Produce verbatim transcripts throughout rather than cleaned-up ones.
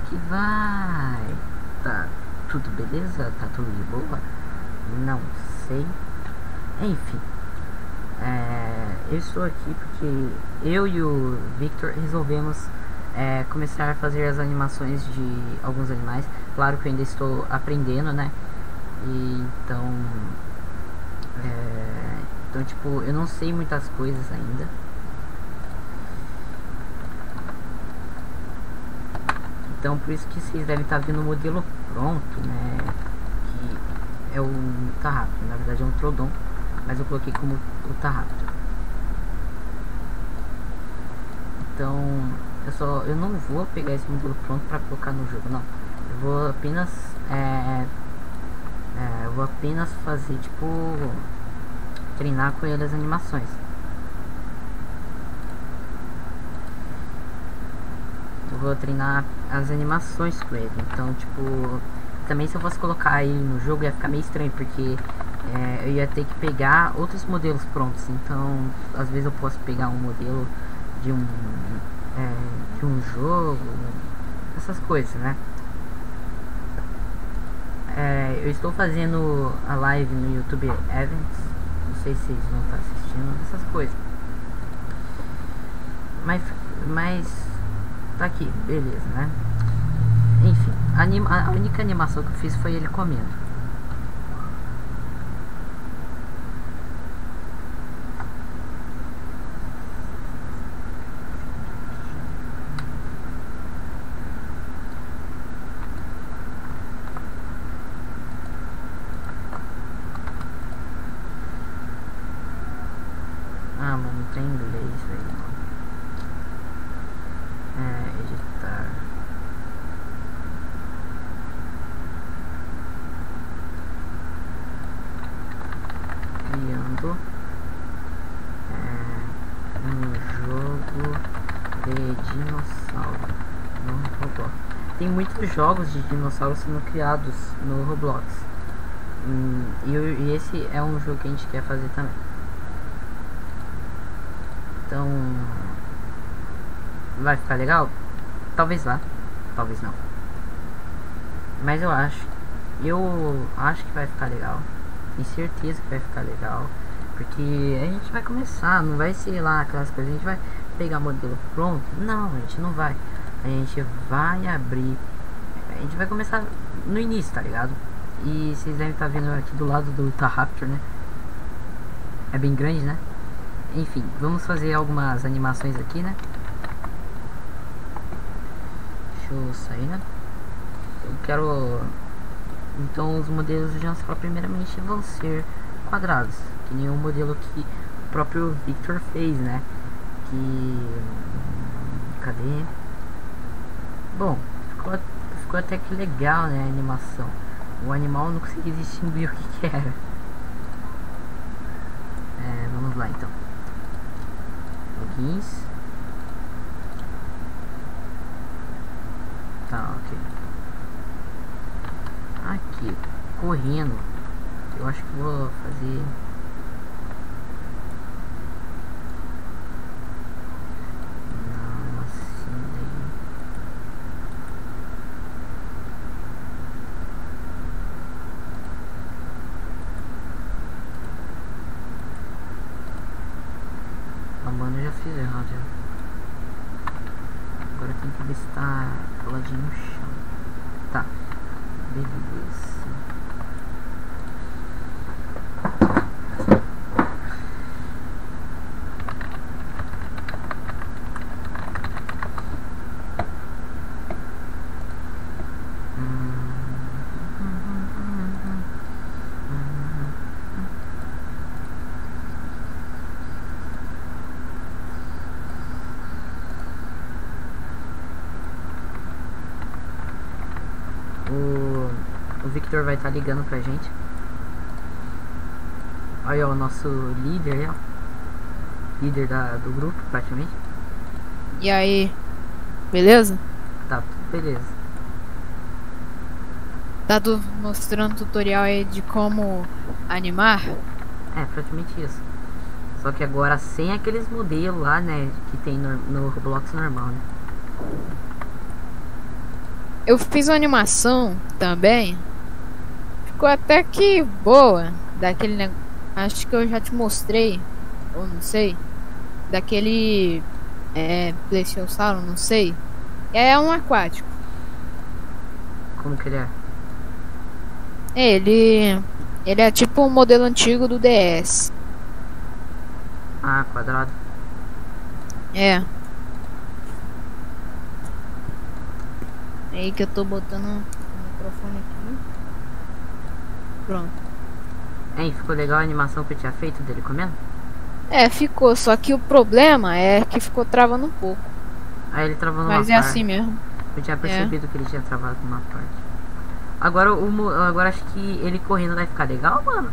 que vai? Tá tudo beleza? Tá tudo de boa? Não sei. Enfim, é, eu estou aqui porque eu e o Victor resolvemos é, começar a fazer as animações de alguns animais. Claro que eu ainda estou aprendendo, né? E, então, é, então, tipo, eu não sei muitas coisas ainda. Então, por isso que vocês devem estar vendo o modelo pronto, né? Que é o Tarraptor, na verdade é um Troodon, mas eu coloquei como o Tarraptor. Então, eu só, eu não vou pegar esse modelo pronto para colocar no jogo, não. Eu vou apenas, é, é, eu vou apenas fazer, tipo, treinar com ele as animações. Eu vou treinar as animações com ele. Então, tipo, também se eu fosse colocar ele no jogo ia ficar meio estranho, porque é, eu ia ter que pegar outros modelos prontos. Então, às vezes eu posso pegar um modelo de um é, de um jogo, essas coisas, né? É, eu estou fazendo a live no YouTube Events, não sei se vocês vão estar assistindo, essas coisas. Mas, mas tá aqui, beleza, né? Enfim, a, anima a única animação que eu fiz foi ele comendo. Ah, mano, tem inglês, velho. É, editar. Criando é, um jogo de dinossauro no Roblox. Tem muitos jogos de dinossauros sendo criados no Roblox. Hum, e, e esse é um jogo que a gente quer fazer também. Então, vai ficar legal? Talvez vá, talvez não. Mas eu acho, eu acho que vai ficar legal. Tenho certeza que vai ficar legal. Porque a gente vai começar, não vai ser lá aquelas coisas, a gente vai pegar modelo pronto. Não, a gente não vai. A gente vai abrir. A gente vai começar no início, tá ligado? E vocês devem estar vendo aqui do lado do Tarraptor, né? É bem grande, né? Enfim, vamos fazer algumas animações aqui, né? Deixa eu sair, né? Eu quero... Então os modelos de dinossauro primeiramente vão ser quadrados, que nem o modelo que o próprio Victor fez, né? Que... Cadê? Bom, ficou, ficou até que legal, né, a animação. O animal não consegui distinguir o que, que era. É, vamos lá então. Logins. Tá, ok. Aqui, correndo. Eu acho que vou fazer... Não, assim daí. Ah, mano, eu já fiz errado já. Agora tem que ver se tá coladinho no chão. Tá. Beleza. O, o Victor vai estar tá ligando pra gente. Olha ó, o nosso líder, ó. Líder da, do grupo, praticamente. E aí, beleza? Tá, tudo beleza. Tá tu mostrando tutorial aí de como animar? É, praticamente isso. Só que agora sem aqueles modelos lá, né, que tem no, no Roblox normal, né. Eu fiz uma animação também. Ficou até que boa. Daquele negócio. Acho que eu já te mostrei. Ou não sei. Daquele. É. Plesiosauro, não sei. É um aquático. Como que ele é? Ele. Ele é tipo um modelo antigo do D S. Ah, quadrado. É. Aí que eu tô botando o microfone aqui. Pronto. Hein, ficou legal a animação que eu tinha feito dele comendo? É, ficou. Só que o problema é que ficou travando um pouco. Aí ele travou numa Mas é parte. assim mesmo. Eu tinha percebido que ele tinha travado numa parte. Agora, o, mo- agora acho que ele correndo vai ficar legal, mano.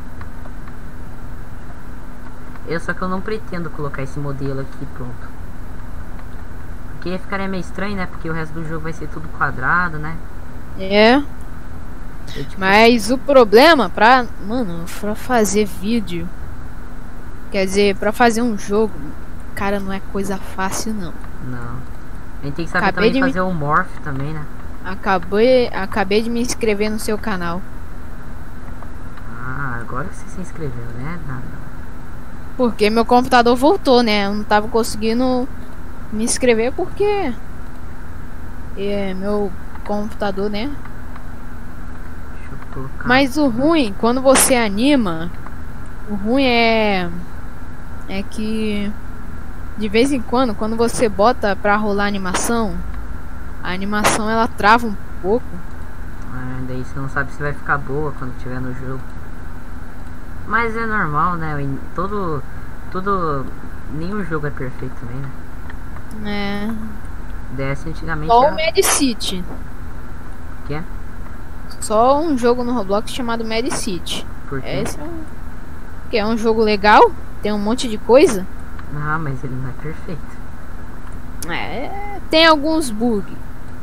Eu só que eu não pretendo colocar esse modelo aqui pronto. Porque ficaria meio estranho, né? Porque o resto do jogo vai ser tudo quadrado, né? É. Eu, tipo, Mas o problema pra. Mano, pra fazer vídeo. Quer dizer, pra fazer um jogo. Cara, não é coisa fácil não. Não. A gente tem que saber Acabei também de fazer o morph também, né? Acabei, acabei de me inscrever no seu canal. Ah, agora que você se inscreveu, né? Nada. Porque meu computador voltou, né? Eu não tava conseguindo me inscrever porque é, meu computador, né? Deixa eu colocar. Mas o ruim, quando você anima, o ruim é é que de vez em quando, quando você bota pra rolar a animação, a animação ela trava um pouco. Ah, daí você não sabe se vai ficar boa quando tiver no jogo. Mas é normal, né? Em Todo. Todo. Nenhum jogo é perfeito também, né? É. D S antigamente Só o era. Mad City. Que é? Só um jogo no Roblox chamado Mad City. Porque. Esse é um... que é um jogo legal, tem um monte de coisa. Ah, mas ele não é perfeito. É, tem alguns bugs.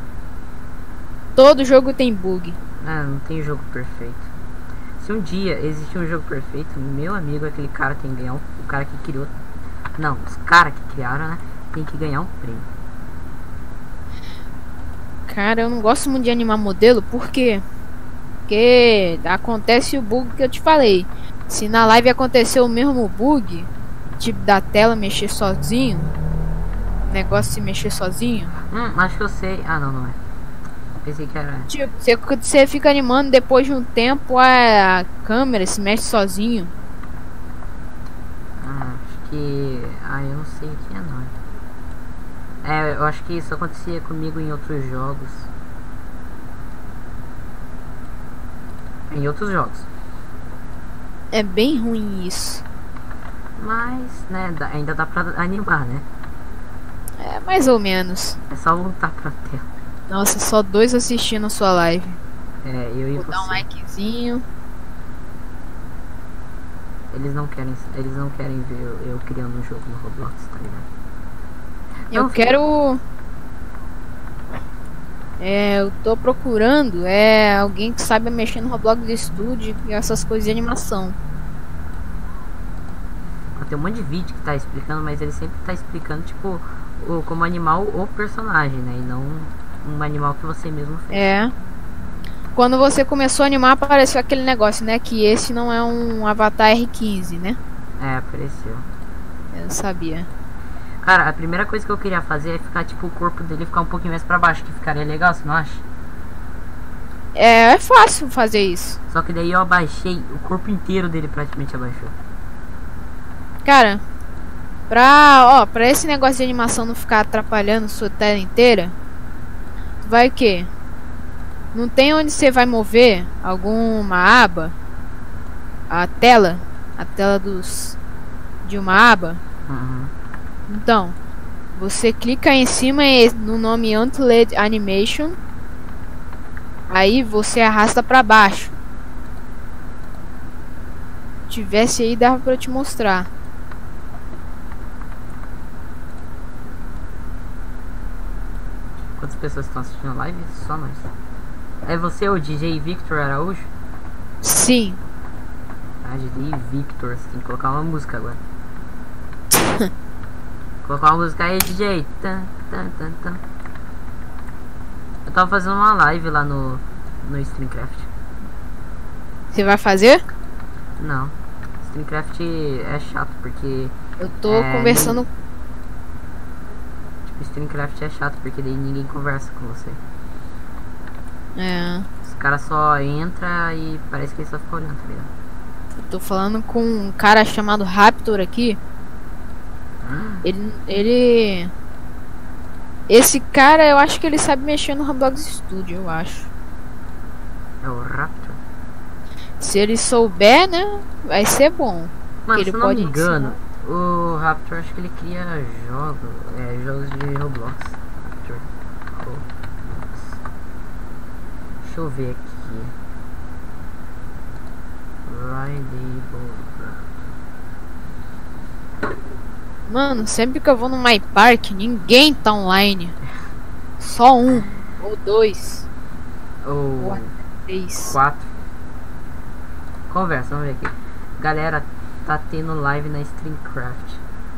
Todo jogo tem bug. Ah, não tem jogo perfeito. Se um dia existir um jogo perfeito, meu amigo, aquele cara tem que ganhar um, o cara que criou. Não, os caras que criaram, né? Tem que ganhar um prêmio. Cara, eu não gosto muito de animar modelo, por quê? Porque acontece o bug que eu te falei. Se na live acontecer o mesmo bug, tipo da tela mexer sozinho, negócio se mexer sozinho, Hum, acho que eu sei. Ah, não, não é. Pensei que era. tipo, você, você fica animando, depois de um tempo a, a câmera se mexe sozinho. Ah, acho que. Ah, eu não sei o que é, não. É, eu acho que isso acontecia comigo em outros jogos. Em outros jogos. É bem ruim isso. Mas, né, dá- ainda dá pra animar, né? É mais ou menos. É só voltar pra tela. Nossa, só dois assistindo a sua live. É, eu e Vou você. dar um likezinho. Eles não querem, eles não querem ver eu, eu criando um jogo no Roblox, tá ligado? Eu Não, quero. É, eu tô procurando é alguém que saiba mexer no Roblox de estúdio e essas coisas de animação. Tem um monte de vídeo que tá explicando, mas ele sempre tá explicando, tipo, o, como animar o personagem, né? E não um animal que você mesmo fez. É. Quando você começou a animar, apareceu aquele negócio, né? Que esse não é um Avatar R quinze, né? É, apareceu. Eu sabia. Cara, a primeira coisa que eu queria fazer é ficar, tipo, o corpo dele ficar um pouquinho mais pra baixo, que ficaria legal, você não acha? É, é fácil fazer isso. Só que daí eu abaixei, o corpo inteiro dele praticamente abaixou. Cara, pra, ó, pra esse negócio de animação não ficar atrapalhando sua tela inteira, tu vai o quê? Não tem onde você vai mover alguma aba? A tela? A tela dos de uma aba? Uhum. Então, você clica em cima no nome Untitled Animation. Aí você arrasta pra baixo. Se tivesse aí, dava pra eu te mostrar. Quantas pessoas estão assistindo a live? Só nós. É você, o D J Victor Araújo? Sim. Ah, D J Victor, você tem que colocar uma música agora. Colocar uma música aí, D J. Tan, tan, tan, tan. Eu tava fazendo uma live lá no, no Streamcraft. Você vai fazer? Não. Streamcraft é chato porque... Eu tô é, conversando... Tipo, Streamcraft é chato porque daí ninguém conversa com você. É... Os caras só entram e parece que eles só ficam olhando, tá ligado? Eu tô falando com um cara chamado Raptor aqui. Ele... Ele... Esse cara, eu acho que ele sabe mexer no Roblox Studio, eu acho. É o Raptor? Se ele souber, né? Vai ser bom. Mano, ele se eu não pode me engano, ensinar. o Raptor, acho que ele cria jogos, é, jogos de Roblox. Raptor Roblox. Deixa eu ver aqui. Ridable. Mano, sempre que eu vou no My Park, ninguém tá online. Só um ou dois. Ou Ou três. quatro. Conversa, vamos ver aqui. Galera, tá tendo live na Streamcraft.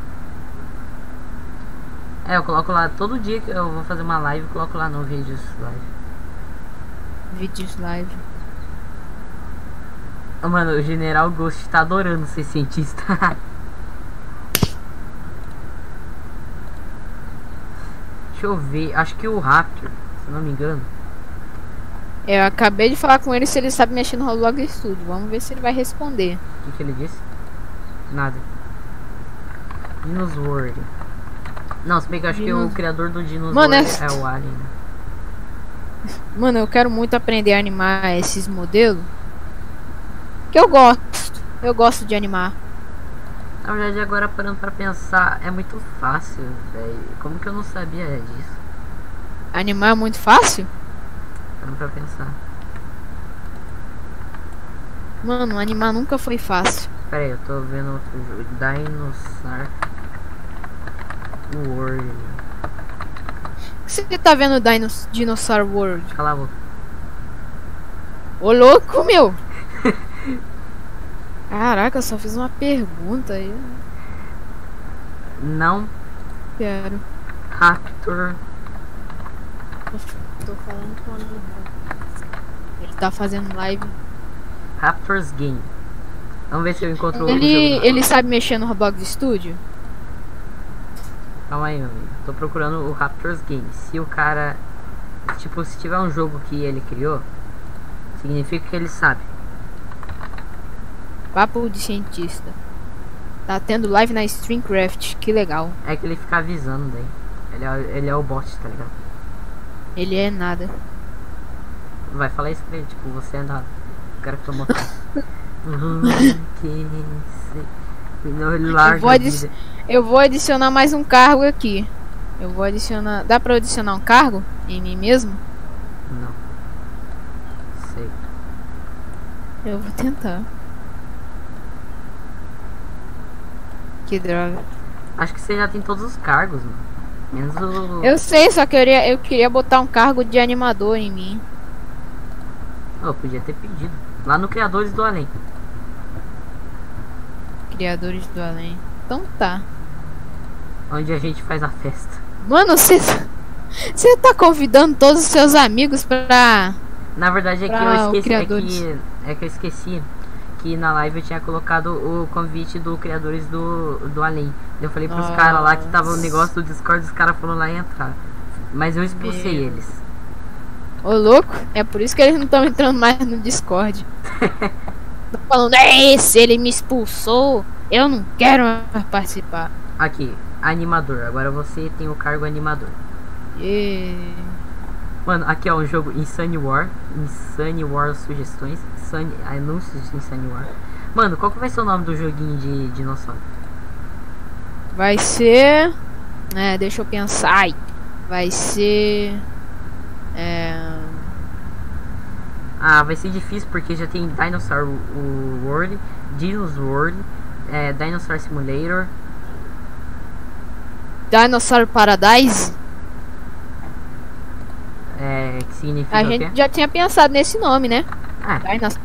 É, eu coloco lá todo dia que eu vou fazer uma live, eu coloco lá no vídeos live. Vídeos live. Oh, mano, o General Ghost tá adorando ser cientista. Deixa eu ver, acho que o Raptor, se não me engano. Eu acabei de falar com ele se ele sabe mexer no Roblox Studio. Vamos ver se ele vai responder. O que, que ele disse? Nada. Dinos World. Não, se bem que eu acho Dinos... que o criador do Dinos Mano, World é... é o Alien, né? Mano, eu quero muito aprender a animar esses modelos. Que eu gosto. Eu gosto de animar. Na verdade, agora parando pra pensar, é muito fácil, velho. Como que eu não sabia disso? Animar é muito fácil? Parando pra pensar. Mano, animar nunca foi fácil. Pera aí, eu tô vendo outro jogo. Dinosaur World. O que você tá vendo Dinos Dinosaur World? Cala a boca. Ô louco, meu! Caraca, eu só fiz uma pergunta aí. Não. Quero. Raptor. Tô falando com o amigo. Ele tá fazendo live. Raptors Game. Vamos ver se eu encontro Ele, o jogo. ele sabe mexer no Roblox Studio? Calma aí, meu amigo. Tô procurando o Raptors Game. Se o cara... Tipo, se tiver um jogo que ele criou, significa que ele sabe. Papo de cientista. Tá tendo live na Streamcraft, que legal. É que ele fica avisando daí. Ele é, ele é o bot, tá ligado? Ele é nada. Vai falar isso pra ele, tipo, você é nada. O cara fica mostrando. eu, vou adi eu vou adicionar mais um cargo aqui. Eu vou adicionar... Dá pra adicionar um cargo em mim mesmo? Não. Sei. Eu vou tentar. Que droga. Acho que você já tem todos os cargos, mano. Menos o... Eu sei, só que eu queria, eu queria botar um cargo de animador em mim. Oh, eu podia ter pedido. Lá no Criadores do Além. Criadores do Além. Então tá. Onde a gente faz a festa. Mano, você você tá convidando todos os seus amigos pra... Na verdade é que pra eu esqueci. É Criadores. que, é que eu esqueci que na live eu tinha colocado o convite do Criadores do, do Além. Eu falei pros Nossa. caras lá que tava o negócio do Discord, os caras foram lá e entrar. Mas eu expulsei Meu. eles. Ô louco, é por isso que eles não estão entrando mais no Discord. Tô falando, é esse, ele me expulsou. Eu não quero mais participar. Aqui, animador. Agora você tem o cargo animador. E... Mano, aqui ó, um jogo Insane War. Insane War sugestões. Insane, anúncios de Insane War. Mano, qual que vai ser o nome do joguinho de dinossauro? Vai ser... É, deixa eu pensar. Ai, vai ser... É... Ah, vai ser difícil porque já tem Dinosaur World, Dinos World, é, Dinosaur Simulator. Dinosaur Paradise? É, que significa A o quê? gente já tinha pensado nesse nome, né? Ah, Dinosaur.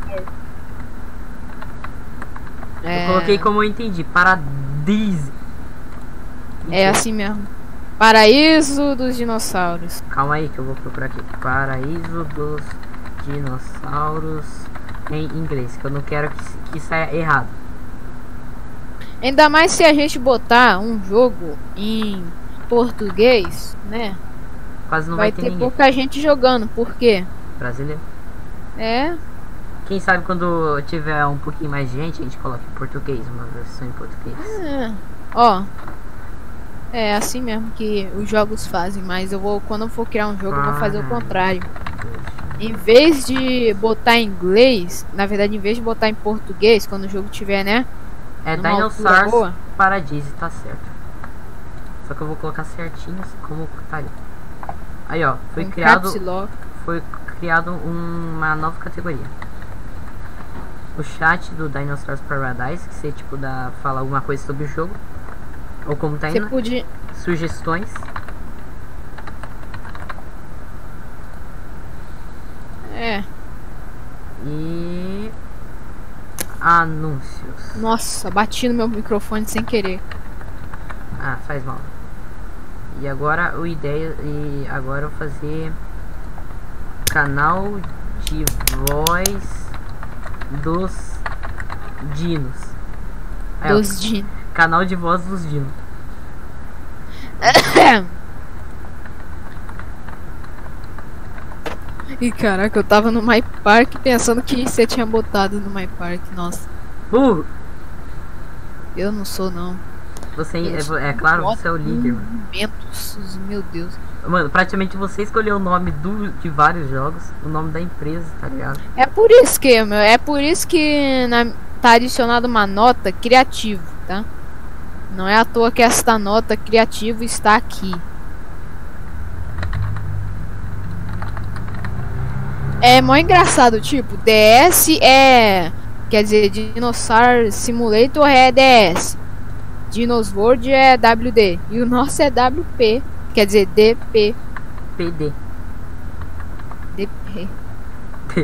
eu coloquei como eu entendi, Paradise. É assim mesmo. Paraíso dos dinossauros. Calma aí que eu vou procurar aqui. Paraíso dos dinossauros em inglês, que eu não quero que, que saia errado. Ainda mais se a gente botar um jogo em português, né? Quase não vai vai ter, ter ninguém. pouca gente jogando. Por quê? Brasileiro. É. Quem sabe quando tiver um pouquinho mais de gente, a gente coloca em português, uma versão em português. É. Ó. É assim mesmo que os jogos fazem, mas eu vou, quando eu for criar um jogo, eu vou fazer o contrário. Em vez de botar em inglês, na verdade, em vez de botar em português, quando o jogo tiver, né? É Dinosaurs Paradise, tá certo. Só que eu vou colocar certinho assim como tá ali. Aí, ó, foi Um criado caps lock. foi criado uma nova categoria. O chat do Dinosaurs Paradise, que você tipo dá fala alguma coisa sobre o jogo ou como tá Você indo, podia... sugestões. É. E anúncios. Nossa, bati no meu microfone sem querer. Ah, faz mal. E agora o ideia e agora eu vou fazer canal de voz dos dinos. Aí, ó, Dos dinos. canal de voz dos dinos. Ih, caraca, eu tava no My Park pensando que você tinha botado no My Park. Nossa, Uh, eu não sou não. você Eu é, sou é claro, você é o líder, mano. Movimentos, meu Deus. Mano, praticamente você escolheu o nome do, de vários jogos, o nome da empresa, tá ligado? É por isso que, meu, é por isso que na, tá adicionado uma nota criativo, tá? Não é à toa que esta nota criativo está aqui. É mó engraçado, tipo, D S é... Quer dizer, Dinosaur Simulator é D S. Dinos World é W D. E o nosso é W P. Quer dizer, D P. P D. D P. P-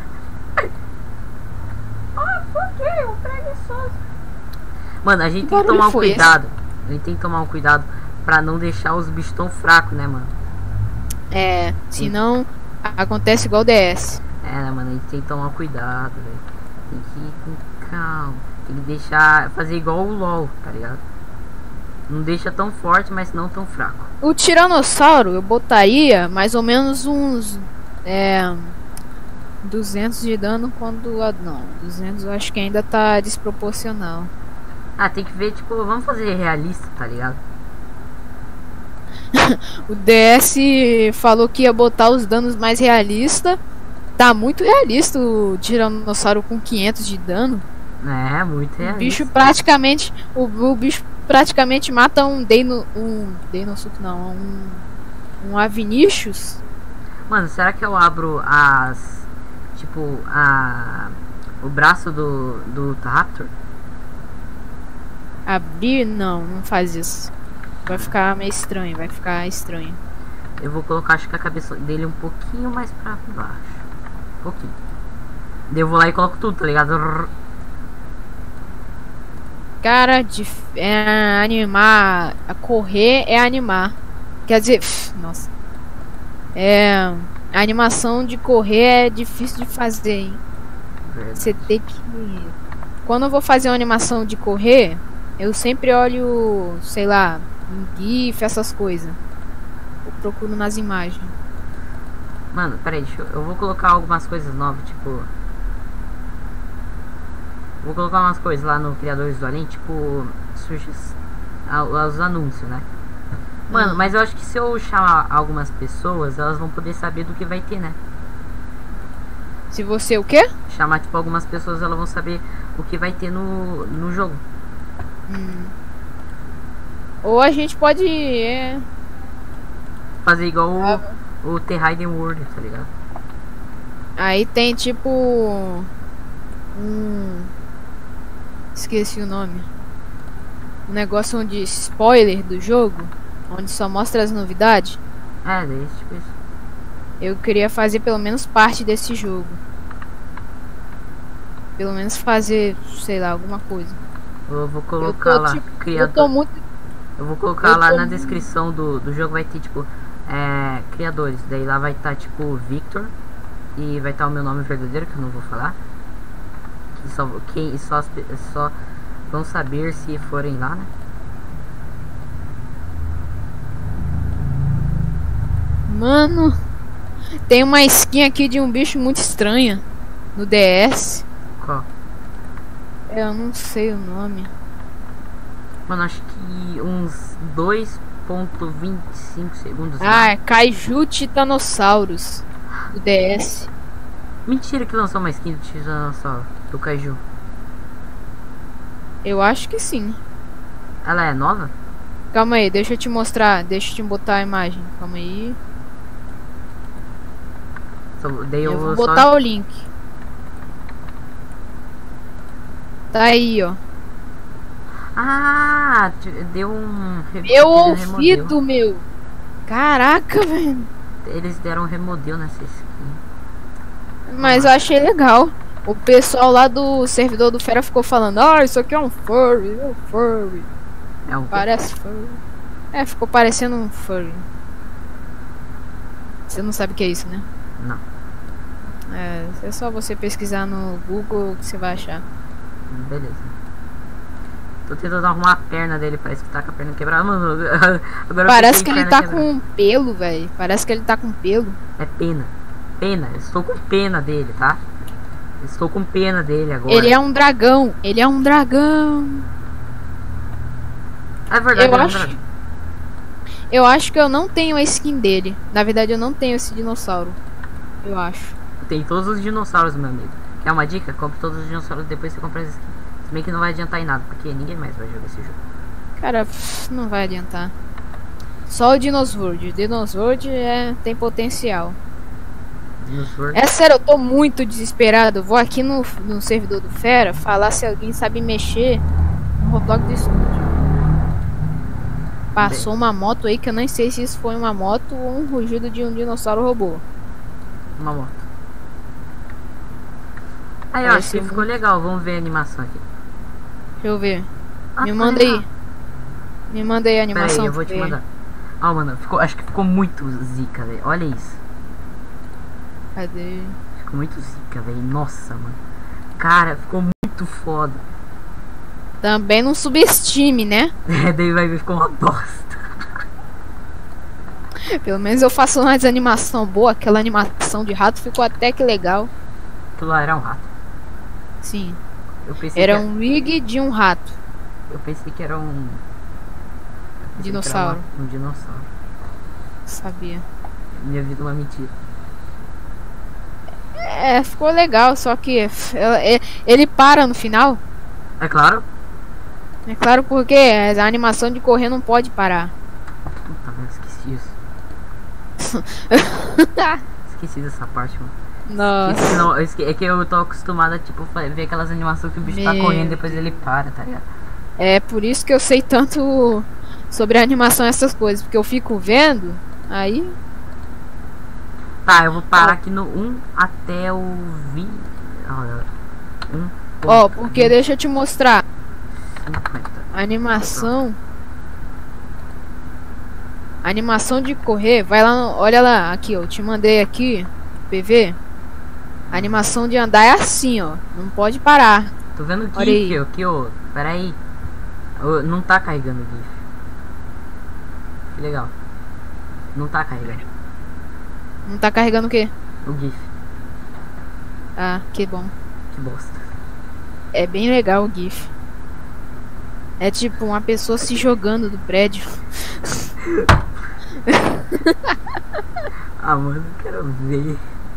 Ah, por que? O preguiçoso. Mano, a gente Que tem que barulho tomar um foi cuidado. A gente tem que tomar um cuidado pra não deixar os bichos tão fracos, né, mano? É, senão acontece igual D S. É, né, mano? A gente tem que tomar cuidado, velho. Tem que ir com calma. Tem que deixar. Fazer igual o LOL, tá ligado? Não deixa tão forte, mas não tão fraco. O Tiranossauro eu botaria mais ou menos uns. É. duzentos de dano quando. ah, Não, duzentos eu acho que ainda tá desproporcional. Ah, tem que ver, tipo, vamos fazer realista, tá ligado? O D S falou que ia botar os danos mais realistas. Tá muito realista o Tiranossauro com quinhentos de dano. É, muito O realista. bicho praticamente. O, o bicho praticamente mata um Deino. Um Deinosuke não, um. Um Avinichus. Mano, será que eu abro as. Tipo, a. O braço do, do Raptor? Abrir? Não, não faz isso. Vai ficar meio estranho, vai ficar estranho. Eu vou colocar, acho que a cabeça dele um pouquinho mais pra baixo. Um pouquinho. Daí eu vou lá e coloco tudo, tá ligado? Cara, de é, animar. A correr é animar. Quer dizer, pff, nossa. É. A animação de correr é difícil de fazer, hein? Verdade. Você tem que. Quando eu vou fazer uma animação de correr, eu sempre olho, sei lá, em GIF, essas coisas. Eu procuro nas imagens. Mano, peraí, deixa eu, eu vou colocar algumas coisas novas, tipo. Vou colocar umas coisas lá no Criadores do Além, tipo. Surge os anúncios, né? Mano, Hum. mas eu acho que se eu chamar algumas pessoas, elas vão poder saber do que vai ter, né? Se você o quê? Chamar, tipo, algumas pessoas, elas vão saber o que vai ter no, no jogo. Hum. Ou a gente pode. É, Fazer igual Ah. o, o The Hidden World, tá ligado? aí tem tipo. Um. Esqueci o nome. Um negócio onde spoiler do jogo. Onde só mostra as novidades. É, daí, tipo isso. Eu queria fazer pelo menos parte desse jogo. Pelo menos fazer, sei lá, alguma coisa. Eu vou Eu colocar tô, lá, tipo, eu criador. tô muito. Eu vou colocar Eu lá tô- na descrição do, do jogo, vai ter tipo é, criadores. Daí lá vai estar tipo Victor. E vai estar o meu nome verdadeiro, que eu não vou falar. Que só, quem, só, as pe- só vão saber se forem lá, né? Mano, tem uma skin aqui de um bicho muito estranha no D S. Qual? Eu não sei o nome. Mano, acho que uns dois ponto vinte e cinco segundos. Ah, é Kaiju Titanossauros do D S. Mentira que lançou uma skin do Tiranossauro, do Kaiju. Eu acho que sim. Ela é nova? Calma aí, deixa eu te mostrar. Deixa eu te botar a imagem. Calma aí. Só, daí eu, Eu vou vou botar só... o link. Tá aí, ó. Ah, t- deu um... re- Meu eles remodel. ouvido, meu. Caraca, velho. Eles deram um remodel nessa skin. Mas eu achei legal. O pessoal lá do servidor do Fera ficou falando: ah, isso aqui é um furry, é um furry. É um... Parece furry. É, ficou parecendo um furry. Você não sabe o que é isso, né? Não, É, é só você pesquisar no Google que você vai achar. beleza. Tô tentando arrumar a perna dele, parece que tá com a perna quebrada. Mano, agora eu Parece fiquei que ele perna tá quebrada. com pelo, velho. Parece que ele tá com pelo. É pena. Pena, eu estou com pena dele, tá? Estou com pena dele agora. Ele é um dragão. Ele é um dragão. É verdade, Eu ele é um acho- dragão. Eu acho que eu não tenho a skin dele. Na verdade, eu não tenho esse dinossauro. Eu acho. Tem todos os dinossauros, meu amigo. Quer uma dica? Compre todos os dinossauros, depois você compra as skins. Se bem que não vai adiantar em nada, porque ninguém mais vai jogar esse jogo. Cara, pff, não vai adiantar. Só o Dinosword. O Dinosword é, tem potencial. Dinossauros. É sério, eu tô muito desesperado. Eu vou aqui no, no servidor do Fera falar se alguém sabe mexer no Roblox do estúdio. Passou uma moto aí que eu nem sei se isso foi uma moto ou um rugido de um dinossauro robô. Uma moto. Aí, eu Parece acho que ficou muito- legal. Vamos ver a animação aqui. Deixa eu ver. Ah, Me tá manda legal. aí. Me manda aí a Pera animação. aí, eu vou te pra ver. mandar. Ah, mano, ficou, acho que ficou muito zica, velho. Olha isso. Cadê? Ficou muito zica, velho. Nossa, mano. Cara, ficou muito foda. Também não subestime, né? É, daí vai ver, ficou uma bosta. Pelo menos eu faço mais animação boa. Aquela animação de rato ficou até que legal. Aquilo lá era um rato. Sim. Eu pensei Era que um rig de um rato. Eu pensei que era um... eu pensei que era Dinossauro. uma- Um dinossauro. Sabia. Minha vida é uma mentira. É, ficou legal, só que f- ela- é- ele para no final. É claro. É claro, porque a animação de correr não pode parar. Puta, eu esqueci isso. Esqueci dessa parte, mano. Nossa. Esqueci, não, eu esque- É que eu tô acostumado a, tipo, fa- ver aquelas animações que o bicho tá Meu correndo e depois ele para, tá ligado? É por isso que eu sei tanto sobre a animação e essas coisas. Porque eu fico vendo, aí. Tá, eu vou parar aqui no um até o vinte. Olha. um Ó, porque deixa eu te mostrar. cinquenta. A animação. A animação de correr, vai lá, no- olha lá, aqui, ó, eu te mandei aqui, P V. A animação de andar é assim, ó, não pode parar. Tô vendo o Olha GIF, aí. aqui, ó. Pera aí. Ô, não tá carregando o GIF. Que legal. Não tá carregando Não tá carregando o quê? o GIF. Ah, que bom. Que bosta. É bem legal o GIF. É tipo uma pessoa se jogando do prédio. Ah, mano, eu quero ver.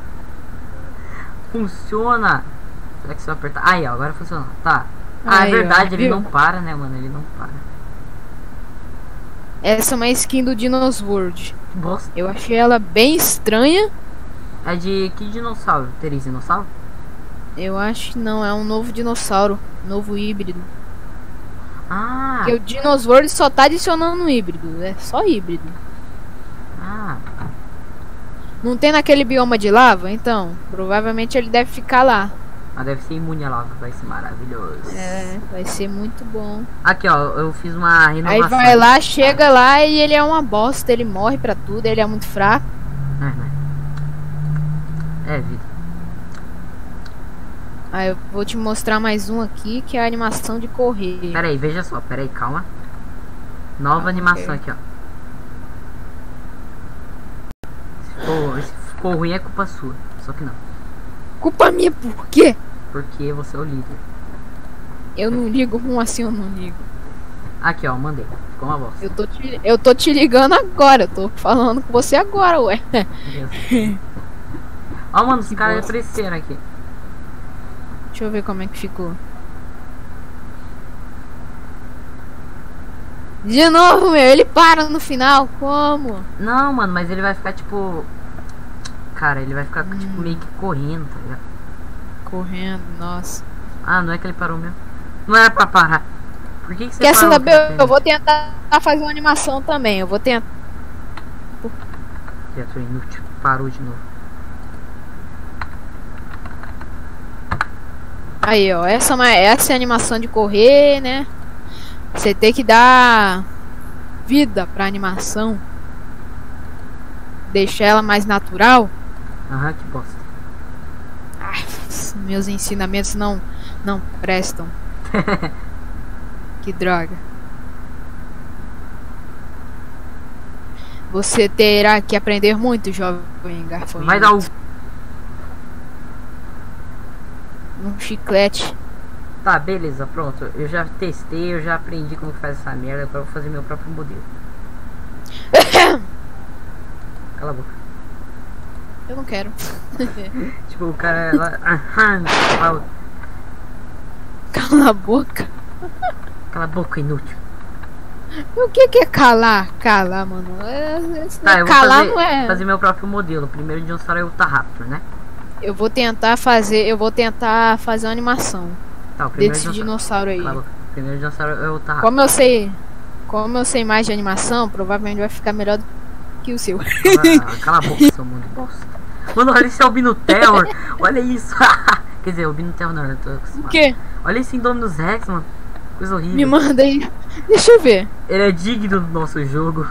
Funciona. Será que se eu apertar? Aí, ó, agora funciona. Tá. Ah, Aí, é ó, verdade, ele viu? não para, né, mano? Ele não para. Essa é uma skin do Dinosword. Que bosta. Eu achei ela bem estranha. É de que dinossauro? Teria dinossauro? Eu acho que não, é um novo dinossauro. Novo híbrido. Ah, Porque o Dinosword só tá adicionando um híbrido. É só híbrido. ah. Não tem naquele bioma de lava? Então, provavelmente ele deve ficar lá. Mas deve ser imune à lava, vai ser maravilhoso. É, vai ser muito bom. Aqui, ó, eu fiz uma renovação. Aí vai lá, chega lá e ele é uma bosta, ele morre pra tudo, ele é muito fraco. É, né? É vida. Aí eu vou te mostrar mais um aqui, que é a animação de correr. Pera aí, veja só, pera aí, calma. Nova Ah, animação ok. aqui, ó. Se ficou, se ficou ruim é culpa sua, só que não. Culpa minha, por quê? Porque você é o líder. Eu não ligo, como assim eu não ligo? Aqui, ó, mandei. Ficou uma bosta. Eu tô te, eu tô te ligando agora, eu tô falando com você agora, ué. Ó, mano, os Que caras bosta. apareceram aqui. Deixa eu ver como é que ficou. De novo, meu, ele para no final, como? Não, mano, mas ele vai ficar tipo. Cara, ele vai ficar Hum. tipo meio que correndo, tá ligado? Correndo, nossa. Ah, não é que ele parou mesmo. Não era pra parar. Por que, que você Quer parou? saber? cara? Eu vou tentar fazer uma animação também. Eu vou tentar. Criatura inútil. Parou de novo. Aí, ó. Essa, é uma- essa é a animação de correr, né? Você tem que dar vida pra animação. Deixar ela mais natural. Aham, que bosta. Ai, meus ensinamentos não, não prestam. Que droga. Você terá que aprender muito, jovem garfanhoto. Vai dar o. Um chiclete. Tá, beleza, pronto. Eu já testei, eu já aprendi como que faz essa merda. Agora eu vou fazer meu próprio modelo. Cala a boca. Eu não quero. Tipo, o cara lá. Aham, fala, Cala a boca. cala a boca, inútil. O que que é calar? Calar, mano. É, esse Tá, eu vou calar fazer, não é. fazer meu próprio modelo. O primeiro dinossauro é o Tarraptor, né? Eu vou tentar fazer. Eu vou tentar fazer uma animação Tá, o primeiro desse dinossauro. dinossauro aí. Cala a boca. O primeiro dinossauro é o Tarraptor. Como eu sei. Como eu sei mais de animação, provavelmente vai ficar melhor do que o seu. Cala, cala a boca, seu mundo bosta. Mano, olha esse Albino Terror. Olha isso. Quer dizer, Albino Terror não, eu tô O acostumado. quê? Olha esse Indominus Rex, mano. Coisa horrível. Me manda aí. Deixa eu ver. Ele é digno do nosso jogo.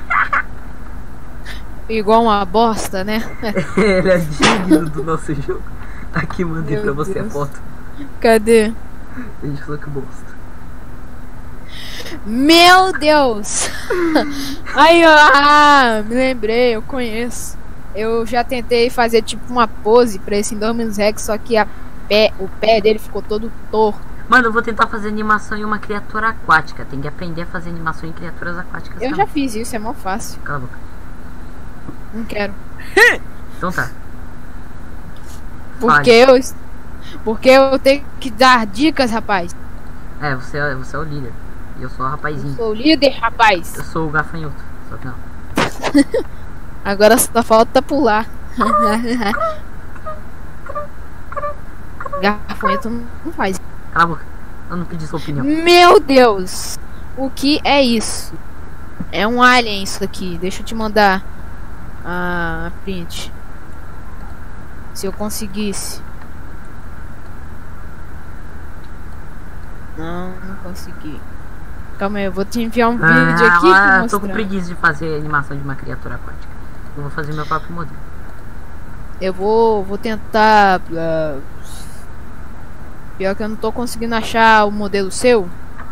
Igual uma bosta, né? Ele é digno do nosso jogo. Aqui, mandei Meu pra você Deus. a foto. Cadê? A gente falou que bosta. Meu Deus! Aí, ó, ah, me lembrei, eu conheço. Eu já tentei fazer tipo uma pose pra esse Indominus Rex, só que a pé, o pé dele ficou todo torto. Mano, eu vou tentar fazer animação em uma criatura aquática. Tem que aprender a fazer animação em criaturas aquáticas Eu também. já fiz isso, é mó fácil. Cala a boca. Não quero. Então tá. Porque eu. Porque eu tenho que dar dicas, rapaz. É, você é, você é o líder. E eu sou o Eu rapazinho. sou o líder, rapaz. Eu sou o gafanhoto. Só que não. Agora só falta pular. Gafanhoto não faz. Cala a boca. Eu não pedi sua opinião. Meu Deus! O que é isso? É um alien isso aqui. Deixa eu te mandar a print. Se eu conseguisse. Não, não consegui. Calma aí, eu vou te enviar um vídeo aqui Ah, te tô com mostrando. preguiça de fazer animação de uma criatura aquática. Eu vou fazer meu próprio modelo. Eu vou, vou tentar. ah, Pior que eu não tô conseguindo achar o modelo seu.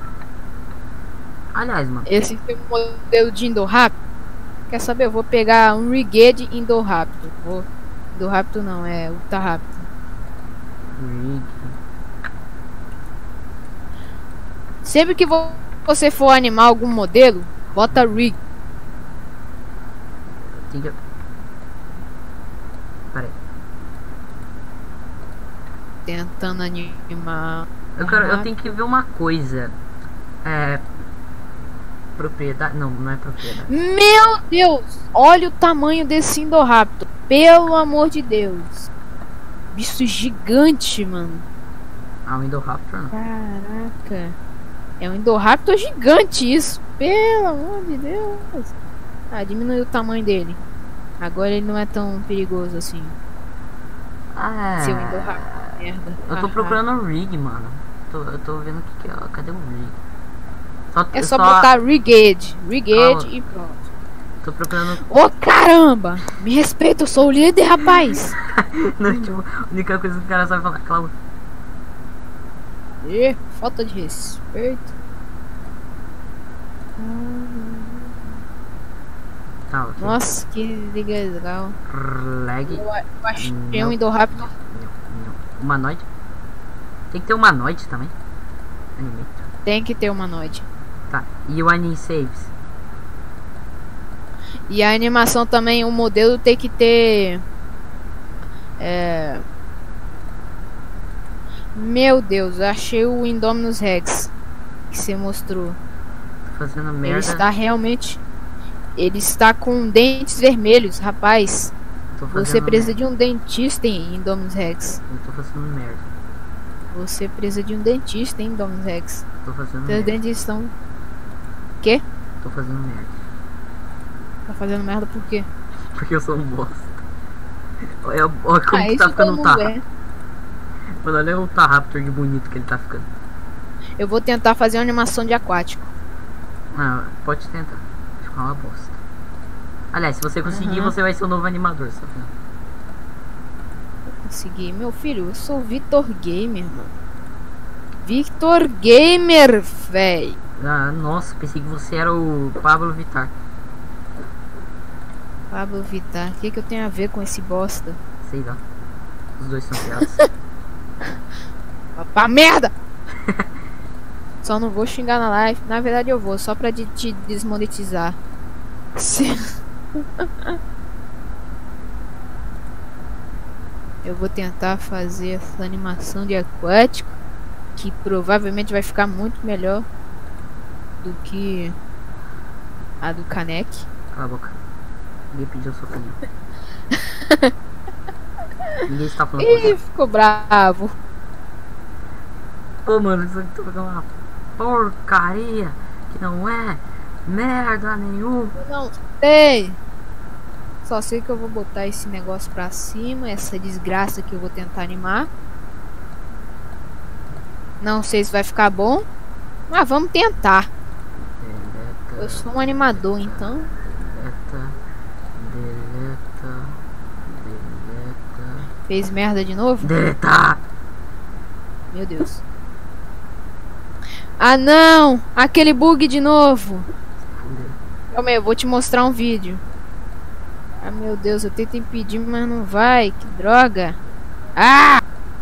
Aliás, mano. Esse seu modelo de Indoraptor. Quer saber? Eu vou pegar um Rigid Indoraptor. Vou... Indoraptor não, é Utahraptor. Rig. Sempre que vo- você for animar algum modelo, bota Rig. Tem que. Pera aí. Tentando animar. Eu, quero, eu tenho que ver uma coisa. É. Propriedade. Não, não é propriedade. Meu Deus! Olha o tamanho desse Indoraptor. Pelo amor de Deus. Bicho gigante, mano. Ah, o Indoraptor não. Caraca. É um Indoraptor gigante isso. Pelo amor de Deus. Ah, diminuiu o tamanho dele. Agora ele não é tão perigoso assim. Ah. Seu Indoraptor. merda. Eu tô Haha. procurando o rig, mano. Tô, eu tô vendo o que que é. Cadê o rig? Só, É só, botar Rigade. Rigade Calma. e pronto. Tô procurando. Ô caramba! Me respeita, eu sou o líder, rapaz! Não, tipo, a única coisa que o cara sabe falar, Cláudio. Ih, falta de respeito. Tá, ok. Nossa, que legal. Lag. Eu, eu achei Não. um Indo rápido. Não, não. Humanoide. Tem que ter humanoide também. Animator. Tem que ter humanoide. Tá. E o Anime Saves. E a animação também, o modelo tem que ter. É. Meu Deus, eu achei o Indominus Rex que você mostrou. Tô fazendo Ele merda. está realmente. Ele está com dentes vermelhos, rapaz. Tô fazendo Você precisa merda. de um dentista em Indominus Rex. Eu tô fazendo merda. Você precisa de um dentista em Indominus Rex. Tô fazendo Seus merda. dentes estão. Quê? Tô fazendo merda. Tá fazendo merda por quê? Porque eu sou um bosta. Olha, olha como Ah, que isso tá ficando todo o mundo Tarra. é. Mano, olha o Tarraptor de bonito que ele tá ficando. Eu vou tentar fazer uma animação de aquático. Ah, pode tentar. Ficar uma bosta. Aliás, se você conseguir, Uhum. você vai ser o novo animador, sabe? Consegui. Meu filho, eu sou o Victor Gamer, mano. Victor Gamer, véi. Ah, nossa, pensei que você era o Pablo Vittar. Pablo Vittar, o que, que eu tenho a ver com esse bosta? Sei lá. Os dois são piados. Vá pra merda! Só não vou xingar na live. Na verdade eu vou, só pra de- te desmonetizar. Se- Eu vou tentar fazer essa animação de aquático, que provavelmente vai ficar muito melhor do que a do Kanek. Cala a boca. Ninguém pediu sua opinião. Ninguém está falando com Ih, você. ficou bravo. Pô, mano, isso aqui tá ficando uma porcaria que não é merda nenhuma. Eu não sei. Só sei que eu vou botar esse negócio pra cima, essa desgraça que eu vou tentar animar. Não sei se vai ficar bom, mas vamos tentar. Eu Deleta, sou um animador, então. deleta, deleta, deleta, Fez merda de novo? deleta. Meu Deus. Ah não! Aquele bug de novo! Fudeu. Calma aí, eu vou te mostrar um vídeo. Ah meu Deus, eu tento impedir, mas não vai. Que droga! Ah!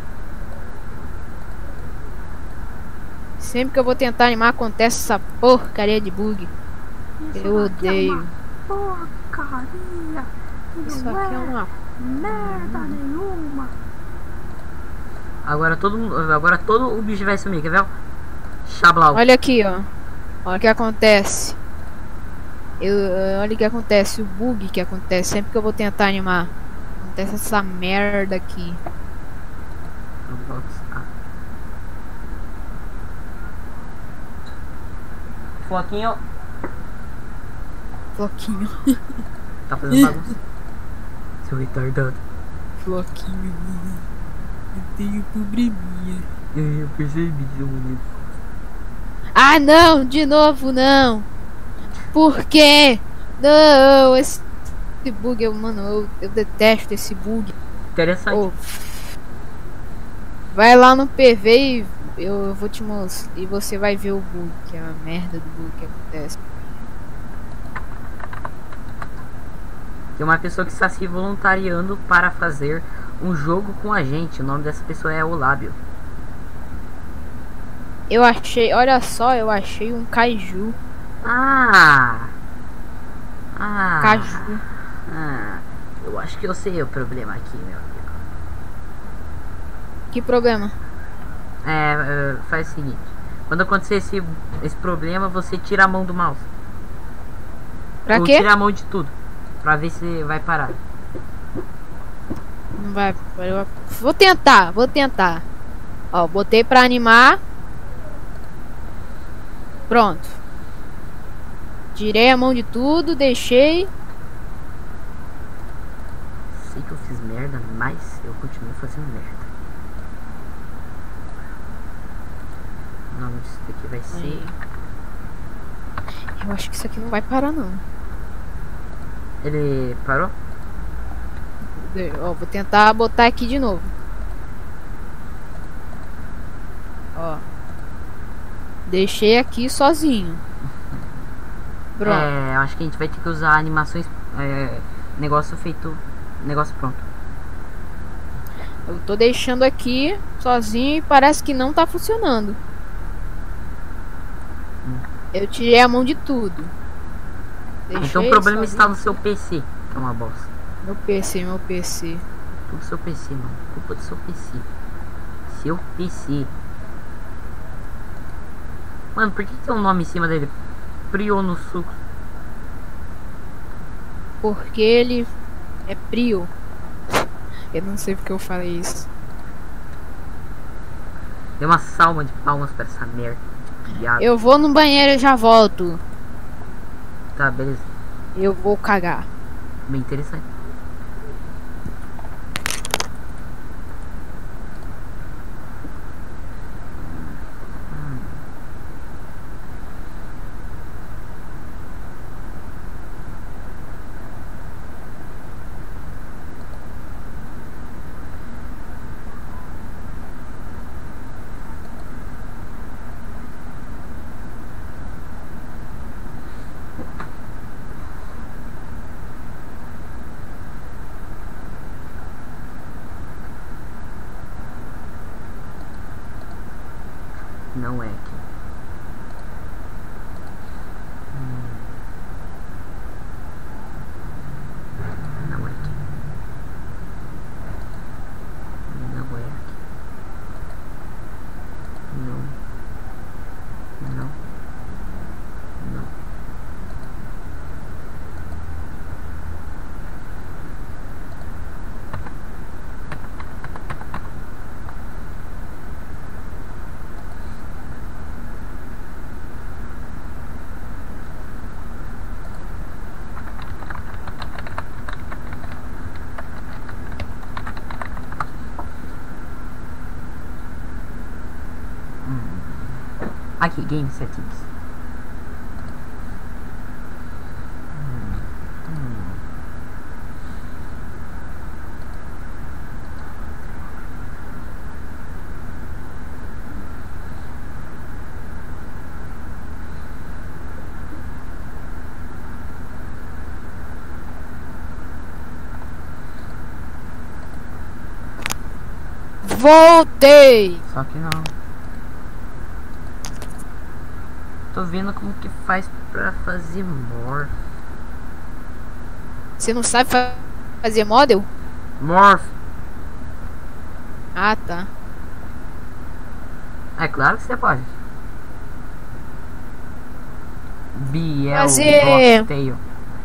Sempre que eu vou tentar animar acontece essa porcaria de bug. Eu odeio. Porcaria. Isso aqui é uma. merda nenhuma. Agora todo mundo, agora todo o bicho vai sumir, quer ver? Xablau. Olha aqui, ó. Olha o que acontece. Eu, olha o que acontece, o bug que acontece sempre que eu vou tentar animar. Acontece essa merda aqui. Ah. Floquinho Floquinho. tá fazendo bagunça. Seu retardado. Floquinho. Eu tenho probleminha. Eu percebi, seu bonito. Ah não, de novo não. Por quê? Não, esse, esse bug, eu, mano, eu, eu detesto esse bug. Interessante. Oh. Vai lá no P V e eu, eu vou te mostrar. E você vai ver o bug, que é a merda do bug que acontece. Tem uma pessoa que está se voluntariando para fazer um jogo com a gente. O nome dessa pessoa é Olábio. Eu achei, olha só, eu achei um kaiju. Ah! Ah! Caju. Ah! Eu acho que eu sei o problema aqui, meu amigo. Que problema? É, é, faz o seguinte. Quando acontecer esse, esse problema, você tira a mão do mouse. Pra Ou quê? tira a mão de tudo. Pra ver se vai parar. Não vai. eu- Vou tentar, vou tentar. Ó, botei pra animar. Pronto. Tirei a mão de tudo, deixei. Sei que eu fiz merda, mas eu continuo fazendo merda. nome disso daqui vai ser... Eu acho que isso aqui não vai parar, não. Ele parou? De- Ó, vou tentar botar aqui de novo. Ó. Deixei aqui sozinho. Pronto. É, acho que a gente vai ter que usar animações, é, negócio feito, negócio pronto. Eu tô deixando aqui sozinho e parece que não tá funcionando. Hum. Eu tirei a mão de tudo. Então Deixei o problema sozinho. está no seu P C, que é uma bosta. Meu P C, meu P C. Tudo seu P C, mano. Culpa do seu P C. Seu P C. Mano, por que tem um nome em cima dele? Prionosucos. Porque ele é Prio. Eu não sei porque eu falei isso. Dê uma salva de palmas pra essa merda. Viado. Eu vou no banheiro e já volto. Tá, beleza. Eu vou cagar. Bem interessante. Não é aqui. Hum. Não é aqui. Não é aqui. Não. Não. Não. Aqui, Game Settings. Hum, hum. Voltei! Só que não. Tô vendo como que faz pra fazer morph. Você não sabe fa- fazer model? Morph. Ah, tá. É claro que você pode. Biel Fazer- Blocktail.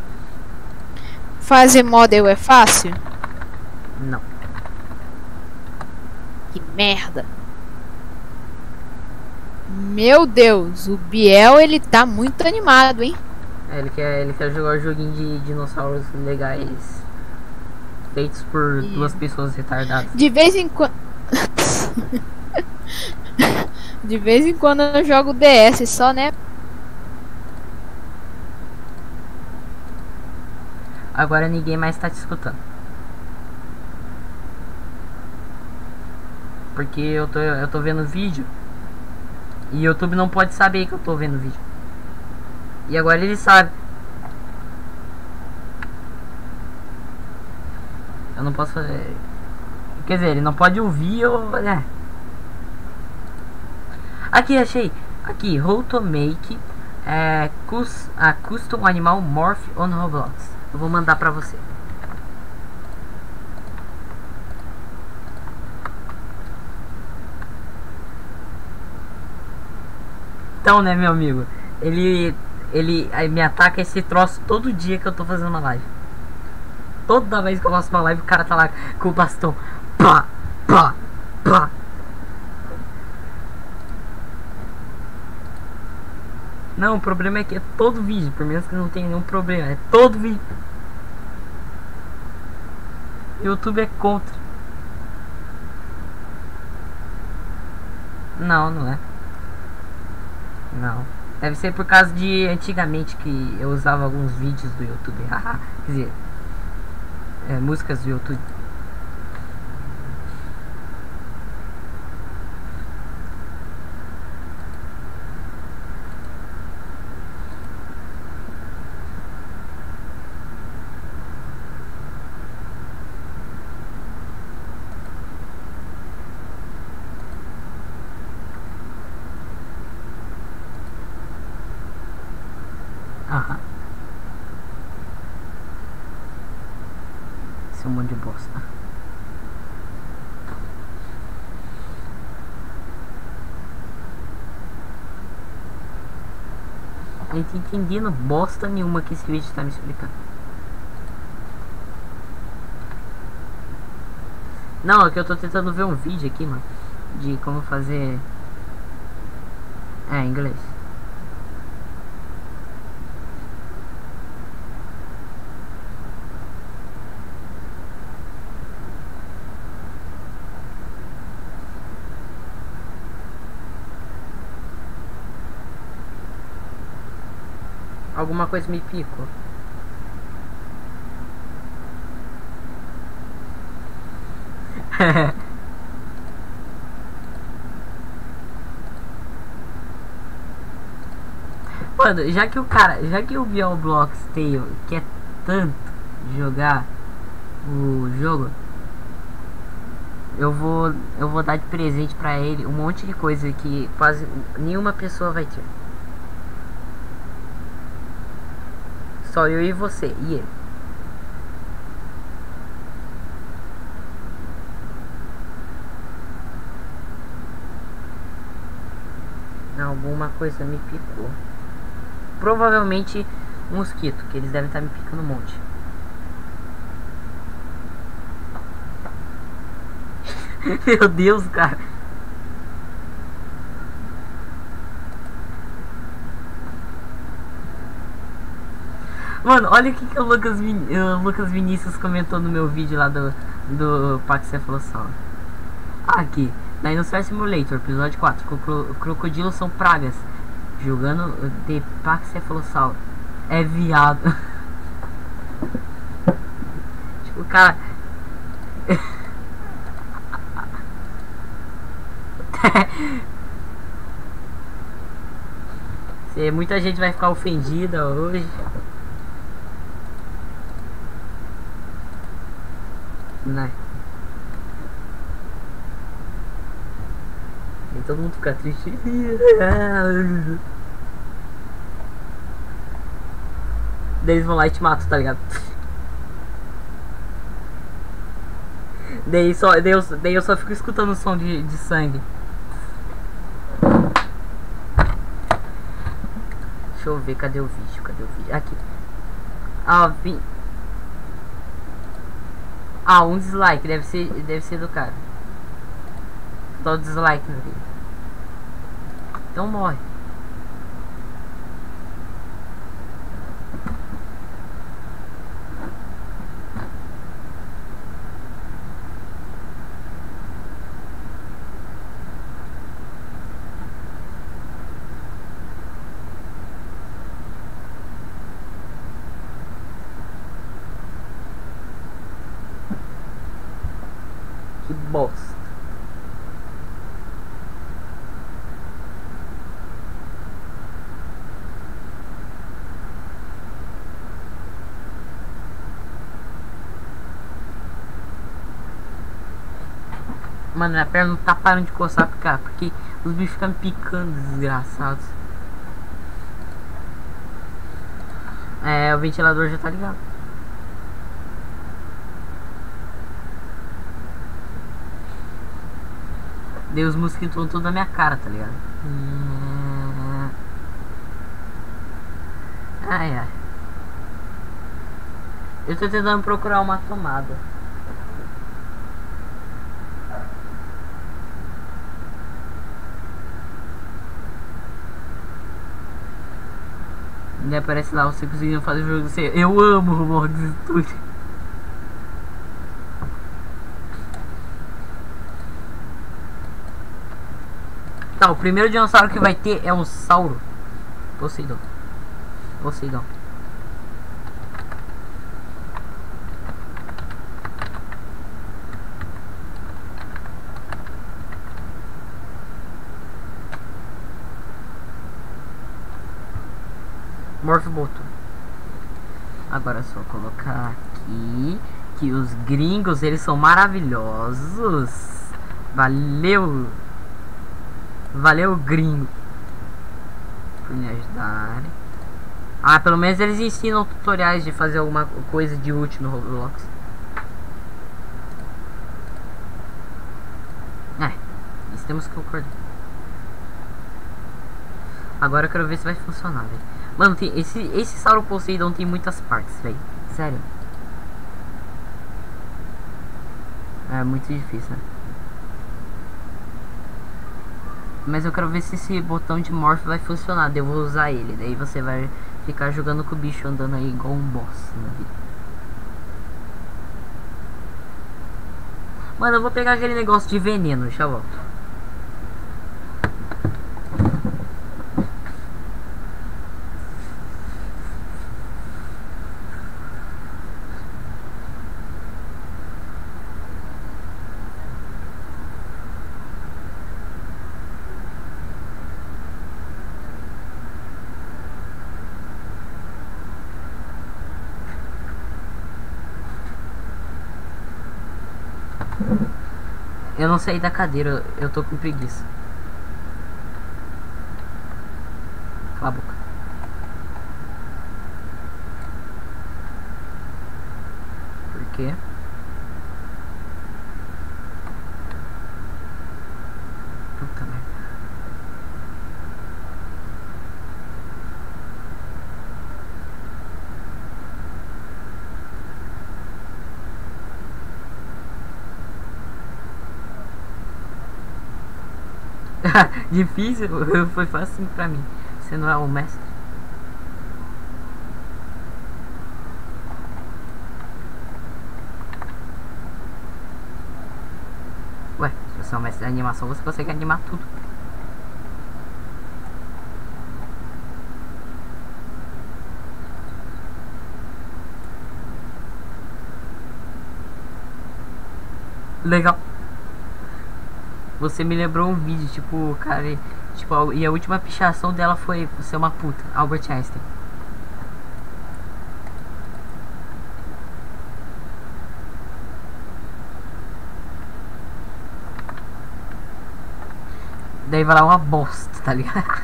Fazer model é fácil? Não. Que merda. Meu Deus, o Biel ele tá muito animado, hein? É, ele quer, ele quer jogar joguinho de dinossauros legais. Feitos por Ih. duas pessoas retardadas. De vez em quando. De vez em quando eu jogo D S só, né? Agora ninguém mais tá te escutando. Porque eu tô, eu tô vendo vídeo. E o YouTube não pode saber que eu tô vendo vídeo. E agora ele sabe. Eu não posso fazer. Quer dizer, ele não pode ouvir ou. É. Aqui, achei. Aqui, how to make é, cus, a custom animal morph on Roblox. Eu vou mandar pra você. Então, né, meu amigo? Ele. Ele aí me ataca esse troço todo dia que eu tô fazendo uma live. Toda vez que eu faço uma live, o cara tá lá com o bastão. Pá, pá, pá. Não, o problema é que é todo vídeo, por menos que não tenha nenhum problema, é todo vídeo. YouTube é contra. Não, não é. Não. Deve ser por causa de antigamente que eu usava alguns vídeos do YouTube. Quer dizer, é, músicas do YouTube. Aham. Isso é um monte de bosta. Não tô entendendo bosta nenhuma que esse vídeo tá me explicando. Não, é que eu tô tentando ver um vídeo aqui, mano, de como fazer... É, em inglês. Alguma coisa me picou. Mano, já que o cara, já que o Bioblox Tale quer tanto jogar o jogo, eu vou, eu vou dar de presente pra ele um monte de coisa que quase nenhuma pessoa vai ter. Só eu e você e ele. Alguma coisa me picou. Provavelmente um mosquito, que eles devem estar me picando um monte. Meu Deus, cara. Mano, olha o que, que o Lucas, Vin o Lucas Vinícius comentou no meu vídeo lá do, do Paxcephalossauro. Ah, aqui. Dinosaur Simulator, episódio quatro. Cro crocodilos são pragas. Jogando de Paxcephalossauro. É viado. Tipo, cara. Muita gente vai ficar ofendida hoje. Né? E todo mundo fica triste. Daí eles vão lá e te matam, tá ligado? Daí, só, daí, eu, daí eu só fico escutando o som de, de sangue. Deixa eu ver, cadê o vídeo? Cadê o vídeo? Aqui. Ah, vi... ah, um dislike, deve ser, deve ser do cara. Dá o dislike no vídeo. Então morre. Que bosta. Mano, minha perna não tá parando de coçar, cara, porque os bichos ficam me picando, desgraçados. É, o ventilador já tá ligado. Dei os mosquitos todos na minha cara, tá ligado? Ai, ai. Eu tô tentando procurar uma tomada. E aparece lá, você conseguiu fazer o jogo. Você, eu amo o modo estúdio. Tá, o primeiro dinossauro que vai ter é o Sauro. Poseidon. Poseidon. Morph botou. Agora é só colocar aqui que os gringos, eles são maravilhosos. Valeu. Valeu, gringo, por me ajudarem. Ah, pelo menos eles ensinam tutoriais de fazer alguma coisa de útil no Roblox. É, isso temos que concordar. Agora eu quero ver se vai funcionar, velho. Mano, tem, esse, esse Sauro Poseidon tem muitas partes, velho. Sério. É muito difícil, né? Mas eu quero ver se esse botão de morph vai funcionar. Daí eu vou usar ele. Daí você vai ficar jogando com o bicho andando aí igual um boss na vida. Mano, eu vou pegar aquele negócio de veneno. Já volto. Eu não saí da cadeira, eu tô com preguiça. Cala a boca. Por quê? Puta merda. Difícil, foi fácil pra mim. Você não é o mestre. Ué, se você é o mestre da animação, você consegue animar tudo. Legal. Você me lembrou um vídeo, tipo, cara, tipo, e a última pichação dela foi ser uma puta, Albert Einstein. Daí vai lá uma bosta, tá ligado?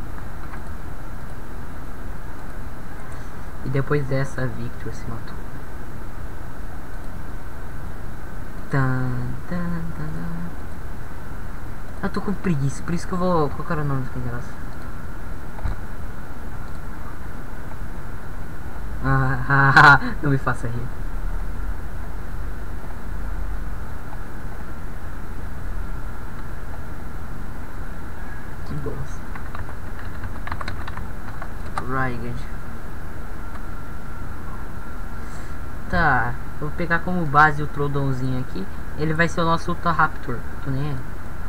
E depois dessa, Victor se matou. Tan, tan, tan, tan. Eu tô com preguiça, por isso que eu vou... Qual era o nome desse negócio? Ah, não me faça rir. Que bosta. Raiged. Tá, eu vou pegar como base o Troldonzinho aqui. Ele vai ser o nosso Ultra Raptor. Tô nem aí.